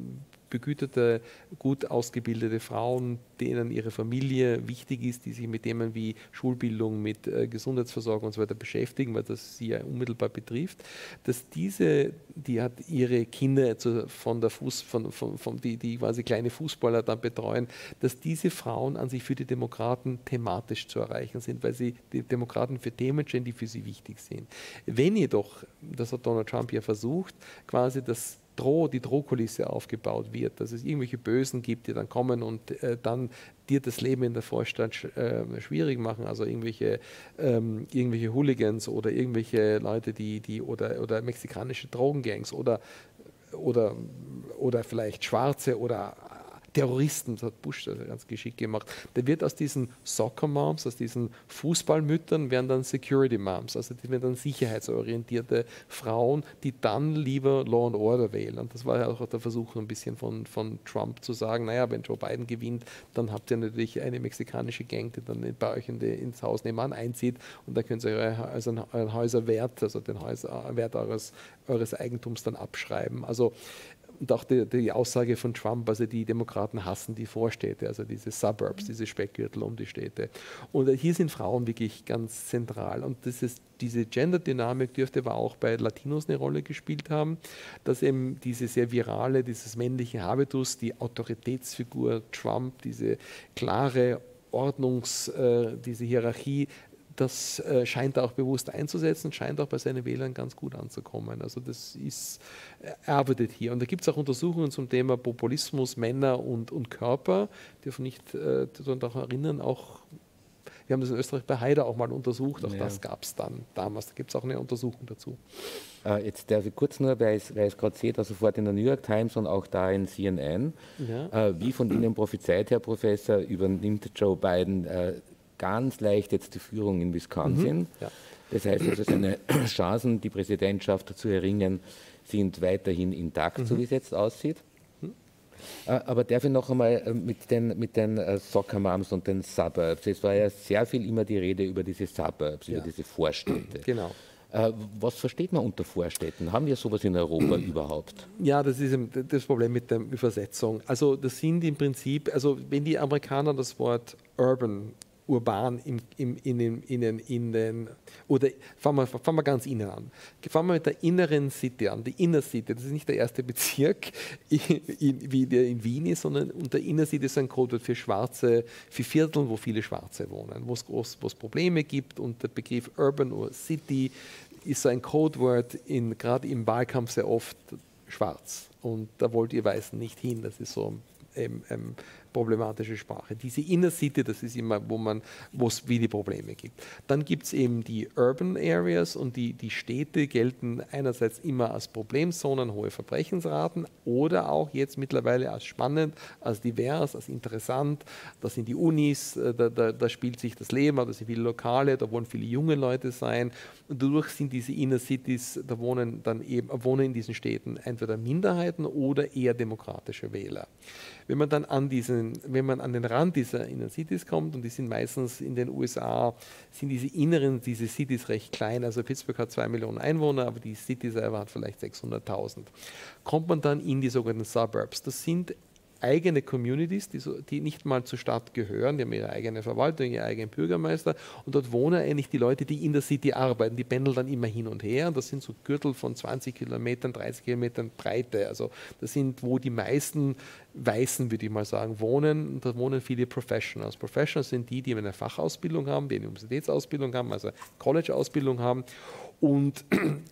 begüterte, gut ausgebildete Frauen, denen ihre Familie wichtig ist, die sich mit Themen wie Schulbildung, mit äh, Gesundheitsversorgung und so weiter beschäftigen, weil das sie ja unmittelbar betrifft, dass diese, die hat ihre Kinder zu, von der Fuß, von, von, von die, die quasi kleine Fußballer dann betreuen, dass diese Frauen an sich für die Demokraten thematisch zu erreichen sind, weil sie die Demokraten für Themen stehen, die für sie wichtig sind. Wenn jedoch, das hat Donald Trump ja versucht, quasi das Droh, die Drohkulisse aufgebaut wird, dass es irgendwelche Bösen gibt, die dann kommen und äh, dann dir das Leben in der Vorstadt sch äh, schwierig machen, also irgendwelche, ähm, irgendwelche Hooligans oder irgendwelche Leute, die, die oder, oder mexikanische Drogengangs oder, oder, oder vielleicht Schwarze oder Terroristen, das hat Bush ganz geschickt gemacht. Der wird aus diesen Soccer Moms, aus diesen Fußballmüttern, werden dann Security Moms, also die werden dann sicherheitsorientierte Frauen, die dann lieber Law and Order wählen. Und das war ja auch der Versuch ein bisschen von, von Trump zu sagen, naja, wenn Joe Biden gewinnt, dann habt ihr natürlich eine mexikanische Gang, die dann bei euch in die, ins Haus nebenan einzieht und dann könnt ihr eure, also euren Häuserwert, also den Häuserwert eures, eures Eigentums dann abschreiben. Also und auch die, die Aussage von Trump, also die Demokraten hassen die Vorstädte, also diese Suburbs, diese Speckgürtel um die Städte. Und hier sind Frauen wirklich ganz zentral. Und das ist, diese Gender-Dynamik dürfte aber auch bei Latinos eine Rolle gespielt haben, dass eben diese sehr virale, dieses männliche Habitus, die Autoritätsfigur Trump, diese klare Ordnungs-, äh, diese Hierarchie, das äh, scheint er auch bewusst einzusetzen, scheint auch bei seinen Wählern ganz gut anzukommen. Also das ist, er arbeitet hier. Und da gibt es auch Untersuchungen zum Thema Populismus, Männer und, und Körper. Die dürfen nicht äh, daran erinnern, auch, wir haben das in Österreich bei Haider auch mal untersucht, auch ja. Das gab es dann damals. Da gibt es auch eine Untersuchung dazu. Äh, jetzt darf ich kurz nur, weil ich es gerade sehe, da sofort in der New York Times und auch da in C N N, ja. äh, wie von Ihnen prophezeit, Herr Professor, übernimmt Joe Biden äh, ganz leicht jetzt die Führung in Wisconsin. Mhm, ja. Das heißt also, seine Chancen, die Präsidentschaft zu erringen, sind weiterhin intakt, mhm. so wie es jetzt aussieht. Mhm. Aber darf ich noch einmal mit den, mit den Soccer Moms und den Suburbs, es war ja sehr viel immer die Rede über diese Suburbs, ja. über diese Vorstädte. Genau. Was versteht man unter Vorstädten? Haben wir sowas in Europa überhaupt? Ja, das ist das Problem mit der Übersetzung. Also das sind im Prinzip, also wenn die Amerikaner das Wort urban urban im, im, in, den, in, den, in den, oder fangen wir, fangen wir ganz innen an. Fangen wir mit der inneren City an, die Inner City, das ist nicht der erste Bezirk, in, in, wie der in Wien ist, sondern unter Inner City ist ein Codewort für Schwarze, für Viertel, wo viele Schwarze wohnen, wo es Probleme gibt und der Begriff Urban oder City ist so ein Codewort, gerade im Wahlkampf sehr oft schwarz und da wollt ihr Weißen nicht hin, das ist so ähm, ähm, problematische Sprache. Diese Inner City, das ist immer, wo man, wo es wie die Probleme gibt. Dann gibt es eben die Urban Areas und die, die Städte gelten einerseits immer als Problemzonen, hohe Verbrechensraten oder auch jetzt mittlerweile als spannend, als divers, als interessant. Da sind die Unis, da, da, da spielt sich das Leben, da sind viele Lokale, da wollen viele junge Leute sein. Und dadurch sind diese Inner Cities, da wohnen dann eben, wohnen in diesen Städten entweder Minderheiten oder eher demokratische Wähler. Wenn man dann an diesen, wenn man an den Rand dieser Inner Cities kommt, und die sind meistens in den U S A, sind diese inneren, diese Cities recht klein, also Pittsburgh hat zwei Millionen Einwohner, aber die City selber hat vielleicht sechshunderttausend. Kommt man dann in die sogenannten Suburbs, das sind eigene Communities, die, so, die nicht mal zur Stadt gehören, die haben ihre eigene Verwaltung, ihre eigenen Bürgermeister und dort wohnen eigentlich die Leute, die in der City arbeiten, die pendeln dann immer hin und her und das sind so Gürtel von zwanzig Kilometern, dreißig Kilometern Breite, also das sind, wo die meisten Weißen, würde ich mal sagen, wohnen und da wohnen viele Professionals. Professionals sind die, die eine Fachausbildung haben, die eine Universitätsausbildung haben, also College-Ausbildung haben und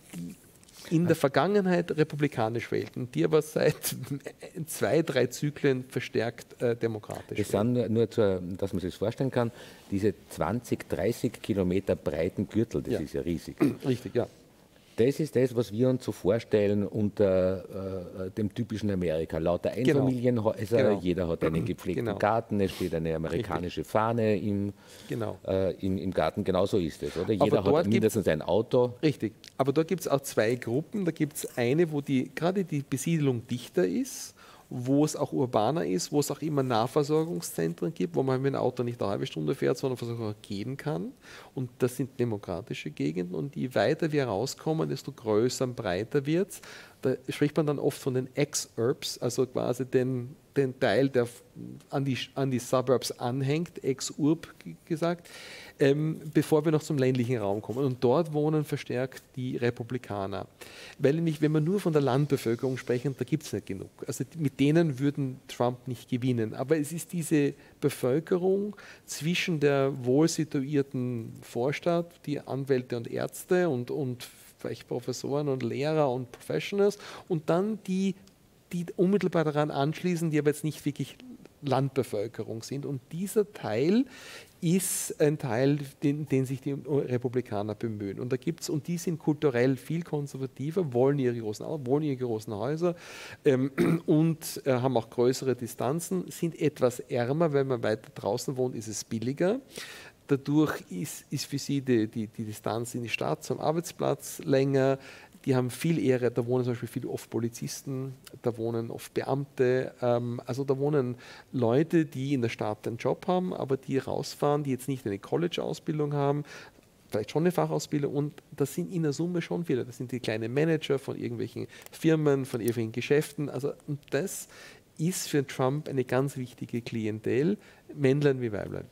in der Vergangenheit republikanisch wählten, die aber seit zwei, drei Zyklen verstärkt äh, demokratisch Es sind nur, nur zur, dass man sich das vorstellen kann, diese zwanzig, dreißig Kilometer breiten Gürtel, das ja. ist ja riesig. Richtig, ja. Das ist das, was wir uns so vorstellen unter äh, dem typischen Amerika. Lauter Einfamilienhäuser, genau. Jeder hat einen gepflegten genau. Garten, es steht eine amerikanische Richtig. Fahne im, genau. äh, im, im Garten. Genau so ist es, oder? Jeder hat mindestens ein Auto. Richtig, aber dort gibt es auch zwei Gruppen. Da gibt es eine, wo die, gerade die Besiedelung dichter ist wo es auch urbaner ist, wo es auch immer Nahversorgungszentren gibt, wo man mit dem Auto nicht eine halbe Stunde fährt, sondern sogar gehen kann. Und das sind demokratische Gegenden. Und je weiter wir rauskommen, desto größer und breiter wird es. Da spricht man dann oft von den Exurbs, also quasi den, den Teil, der an die, an die Suburbs anhängt, Exurb gesagt, ähm, bevor wir noch zum ländlichen Raum kommen. Und dort wohnen verstärkt die Republikaner. Weil nämlich, wenn wir nur von der Landbevölkerung sprechen, da gibt es nicht genug. Also mit denen würden Trump nicht gewinnen. Aber es ist diese Bevölkerung zwischen der wohlsituierten Vorstadt, die Anwälte und Ärzte und, und vielleicht Professoren und Lehrer und Professionals und dann die, die unmittelbar daran anschließen, die aber jetzt nicht wirklich Landbevölkerung sind. Und dieser Teil ist ein Teil, den, den sich die Republikaner bemühen. Und da gibt's, und die sind kulturell viel konservativer, wollen ihre großen, wollen ihre großen Häuser ähm, und äh, haben auch größere Distanzen, sind etwas ärmer, wenn man weiter draußen wohnt, ist es billiger. Dadurch ist, ist für sie die, die, die Distanz in die Stadt zum Arbeitsplatz länger. Die haben viel Ehre, da wohnen zum Beispiel viel oft Polizisten, da wohnen oft Beamte. Ähm, also da wohnen Leute, die in der Stadt einen Job haben, aber die rausfahren, die jetzt nicht eine College-Ausbildung haben, vielleicht schon eine Fachausbildung. Und das sind in der Summe schon viele. Das sind die kleinen Manager von irgendwelchen Firmen, von irgendwelchen Geschäften. Also, und das ist für Trump eine ganz wichtige Klientel, Männlein wie Weiblein.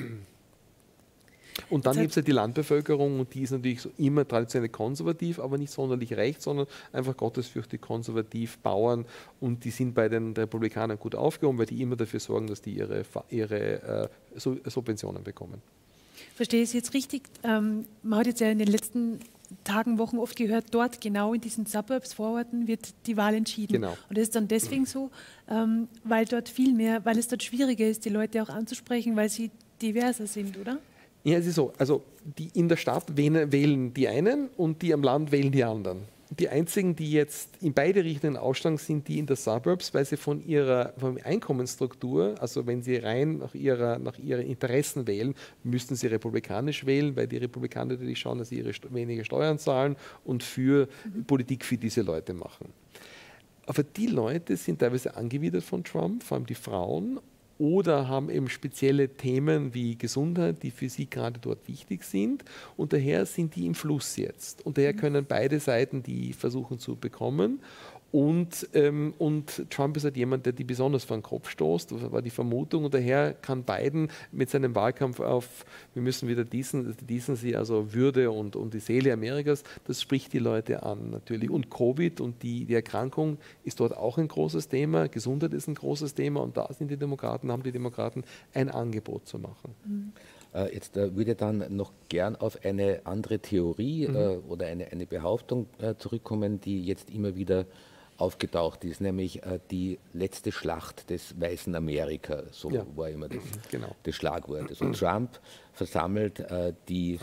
Und dann gibt es ja die Landbevölkerung und die ist natürlich so immer traditionell konservativ, aber nicht sonderlich rechts, sondern einfach gottesfürchtig konservativ, Bauern und die sind bei den Republikanern gut aufgehoben, weil die immer dafür sorgen, dass die ihre, ihre äh, Subventionen bekommen. Verstehe ich es jetzt richtig? Ähm, man hat jetzt ja in den letzten Tagen, Wochen oft gehört, dort genau in diesen Suburbs, Vororten wird die Wahl entschieden. Genau. Und das ist dann deswegen so, ähm, weil dort viel mehr, weil es dort schwieriger ist, die Leute auch anzusprechen, weil sie diverser sind, oder? Ja, es ist so. Also die in der Stadt wählen die einen und die am Land wählen die anderen. Die einzigen, die jetzt in beide Richtungen aussteigen, sind die in der Suburbs, weil sie von ihrer von Einkommensstruktur, also wenn sie rein nach, ihrer, nach ihren Interessen wählen, müssten sie republikanisch wählen, weil die Republikaner natürlich schauen, dass sie ihre weniger Steuern zahlen und für mhm. Politik für diese Leute machen. Aber die Leute sind teilweise angewidert von Trump, vor allem die Frauen, oder haben eben spezielle Themen wie Gesundheit, die für sie gerade dort wichtig sind. Und daher sind die im Fluss jetzt. Und daher können beide Seiten die versuchen zu bekommen. Und, ähm, und Trump ist halt jemand, der die besonders vor den Kopf stoßt, das war die Vermutung. Und daher kann Biden mit seinem Wahlkampf auf, wir müssen wieder diesen, diesen sie, also Würde und, und die Seele Amerikas, das spricht die Leute an natürlich. Und Covid und die, die Erkrankung ist dort auch ein großes Thema, Gesundheit ist ein großes Thema und da sind die Demokraten, haben die Demokraten ein Angebot zu machen. Mhm. Jetzt äh, würde ich dann noch gern auf eine andere Theorie mhm. äh, oder eine, eine Behauptung äh, zurückkommen, die jetzt immer wieder aufgetaucht ist, nämlich äh, die letzte Schlacht des weißen Amerika, so ja. war immer das, genau. das Schlagwort. Also Trump versammelt äh, die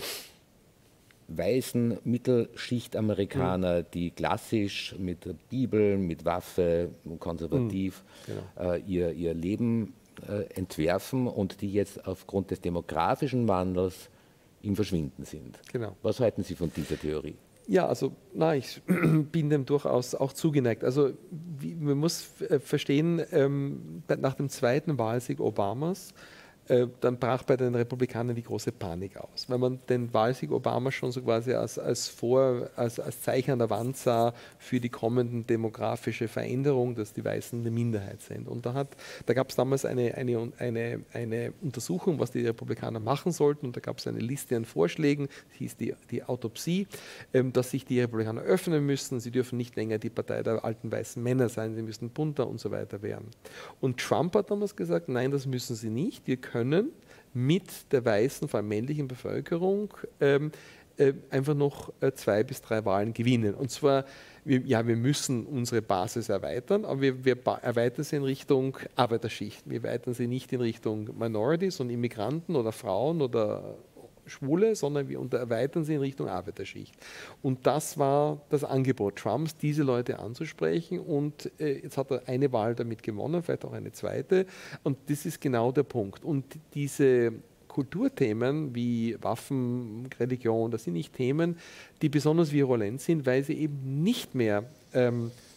weißen Mittelschicht-Amerikaner, mhm. die klassisch mit der Bibel, mit Waffe, konservativ mhm. genau. äh, ihr, ihr Leben äh, entwerfen und die jetzt aufgrund des demografischen Wandels im Verschwinden sind. Genau. Was halten Sie von dieser Theorie? Ja, also na, ich bin dem durchaus auch zugeneigt. Also wie, man muss verstehen, ähm, nach dem zweiten Wahlsieg Obamas, äh, dann brach bei den Republikanern die große Panik aus, weil man den Wahlsieg Obama schon so quasi als, als, Vor, als, als Zeichen an der Wand sah für die kommenden demografische Veränderung, dass die Weißen eine Minderheit sind. Und da, hat, da gab es damals eine, eine, eine, eine Untersuchung, was die Republikaner machen sollten, und da gab es eine Liste an Vorschlägen, das hieß die, die Autopsie, ähm, dass sich die Republikaner öffnen müssen, sie dürfen nicht länger die Partei der alten weißen Männer sein, sie müssen bunter und so weiter werden. Und Trump hat damals gesagt, nein, das müssen sie nicht, wir können mit der weißen, vor allem männlichen Bevölkerung ähm, äh, einfach noch äh, zwei bis drei Wahlen gewinnen. Und zwar, wir, ja, wir müssen unsere Basis erweitern, aber wir, wir erweitern sie in Richtung Arbeiterschicht. Wir erweitern sie nicht in Richtung Minorities und Immigranten oder Frauen oder Schwule, sondern wir erweitern sie in Richtung Arbeiterschicht. Und das war das Angebot Trumps, diese Leute anzusprechen. Und äh, jetzt hat er eine Wahl damit gewonnen, vielleicht auch eine zweite. Und das ist genau der Punkt. Und diese Kulturthemen wie Waffen, Religion, das sind nicht Themen, die besonders virulent sind, weil sie eben nicht mehr ähm,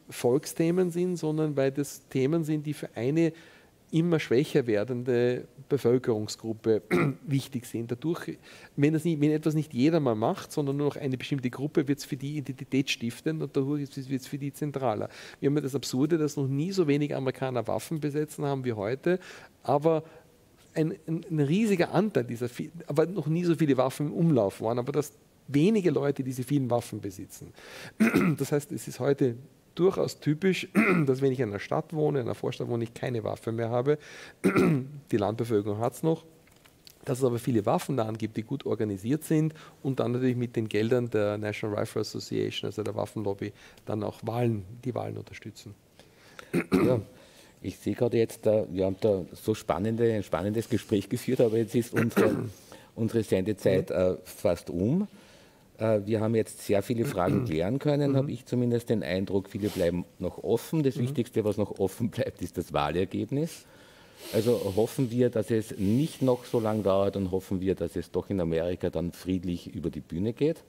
Volksthemen sind, sondern weil das Themen sind, die für eine immer schwächer werdende Bevölkerungsgruppe wichtig sind. Dadurch, wenn, das nicht, wenn etwas nicht jeder mal macht, sondern nur noch eine bestimmte Gruppe, wird es für die Identität stiftend und dadurch wird es für die zentraler. Wir haben ja das Absurde, dass noch nie so wenig Amerikaner Waffen besetzen haben wie heute, aber ein, ein, ein riesiger Anteil dieser, aber noch nie so viele Waffen im Umlauf waren, aber dass wenige Leute diese vielen Waffen besitzen. Das heißt, es ist heute durchaus typisch, dass wenn ich in einer Stadt wohne, in einer Vorstadt wohne, ich keine Waffe mehr habe. Die Landbevölkerung hat es noch. Dass es aber viele Waffenladen gibt, die gut organisiert sind und dann natürlich mit den Geldern der National Rifle Association, also der Waffenlobby, dann auch Wahlen, die Wahlen unterstützen. Ja, ich sehe gerade jetzt, wir haben da so spannende, ein spannendes Gespräch geführt, aber jetzt ist unsere, unsere Sendezeit äh, fast um. Wir haben jetzt sehr viele Fragen klären können, mhm. habe ich zumindest den Eindruck, viele bleiben noch offen. Das mhm. Wichtigste, was noch offen bleibt, ist das Wahlergebnis. Also hoffen wir, dass es nicht noch so lange dauert und hoffen wir, dass es doch in Amerika dann friedlich über die Bühne geht.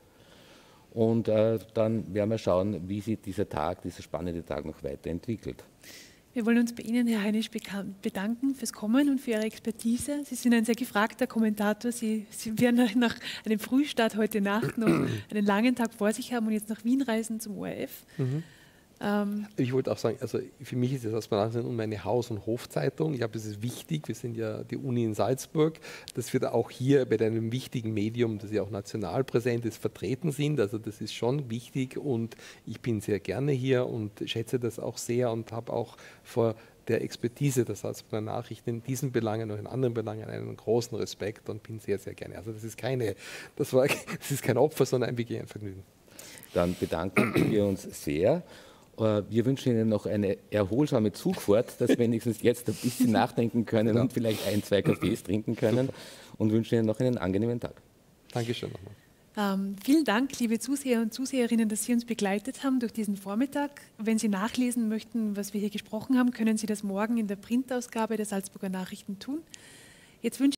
Und äh, dann werden wir schauen, wie sich dieser Tag, dieser spannende Tag noch weiterentwickelt. Wir wollen uns bei Ihnen, Herr Heinisch, bedanken fürs Kommen und für Ihre Expertise. Sie sind ein sehr gefragter Kommentator. Sie, Sie werden nach einem Frühstart heute Nacht noch einen langen Tag vor sich haben und jetzt nach Wien reisen zum O R F. Mhm. Ähm ich wollte auch sagen, also für mich ist das erstmal meine Haus- und Hofzeitung. Ich glaube, das ist wichtig. Wir sind ja die Uni in Salzburg, dass wir da auch hier bei einem wichtigen Medium, das ja auch national präsent ist, vertreten sind. Also das ist schon wichtig und ich bin sehr gerne hier und schätze das auch sehr und habe auch vor der Expertise der Salzburger Nachrichten in diesen Belangen und in anderen Belangen einen großen Respekt und bin sehr, sehr gerne. Also das ist keine, das war, das ist kein Opfer, sondern ein wirklich ein Vergnügen. Dann bedanken wir uns sehr. Wir wünschen Ihnen noch eine erholsame Zugfahrt, dass wir wenigstens jetzt ein bisschen nachdenken können und vielleicht ein, zwei Kaffees trinken können und wünschen Ihnen noch einen angenehmen Tag. Dankeschön nochmal. Ähm, vielen Dank, liebe Zuseher und Zuseherinnen, dass Sie uns begleitet haben durch diesen Vormittag. Wenn Sie nachlesen möchten, was wir hier gesprochen haben, können Sie das morgen in der Printausgabe der Salzburger Nachrichten tun. Jetzt wünsche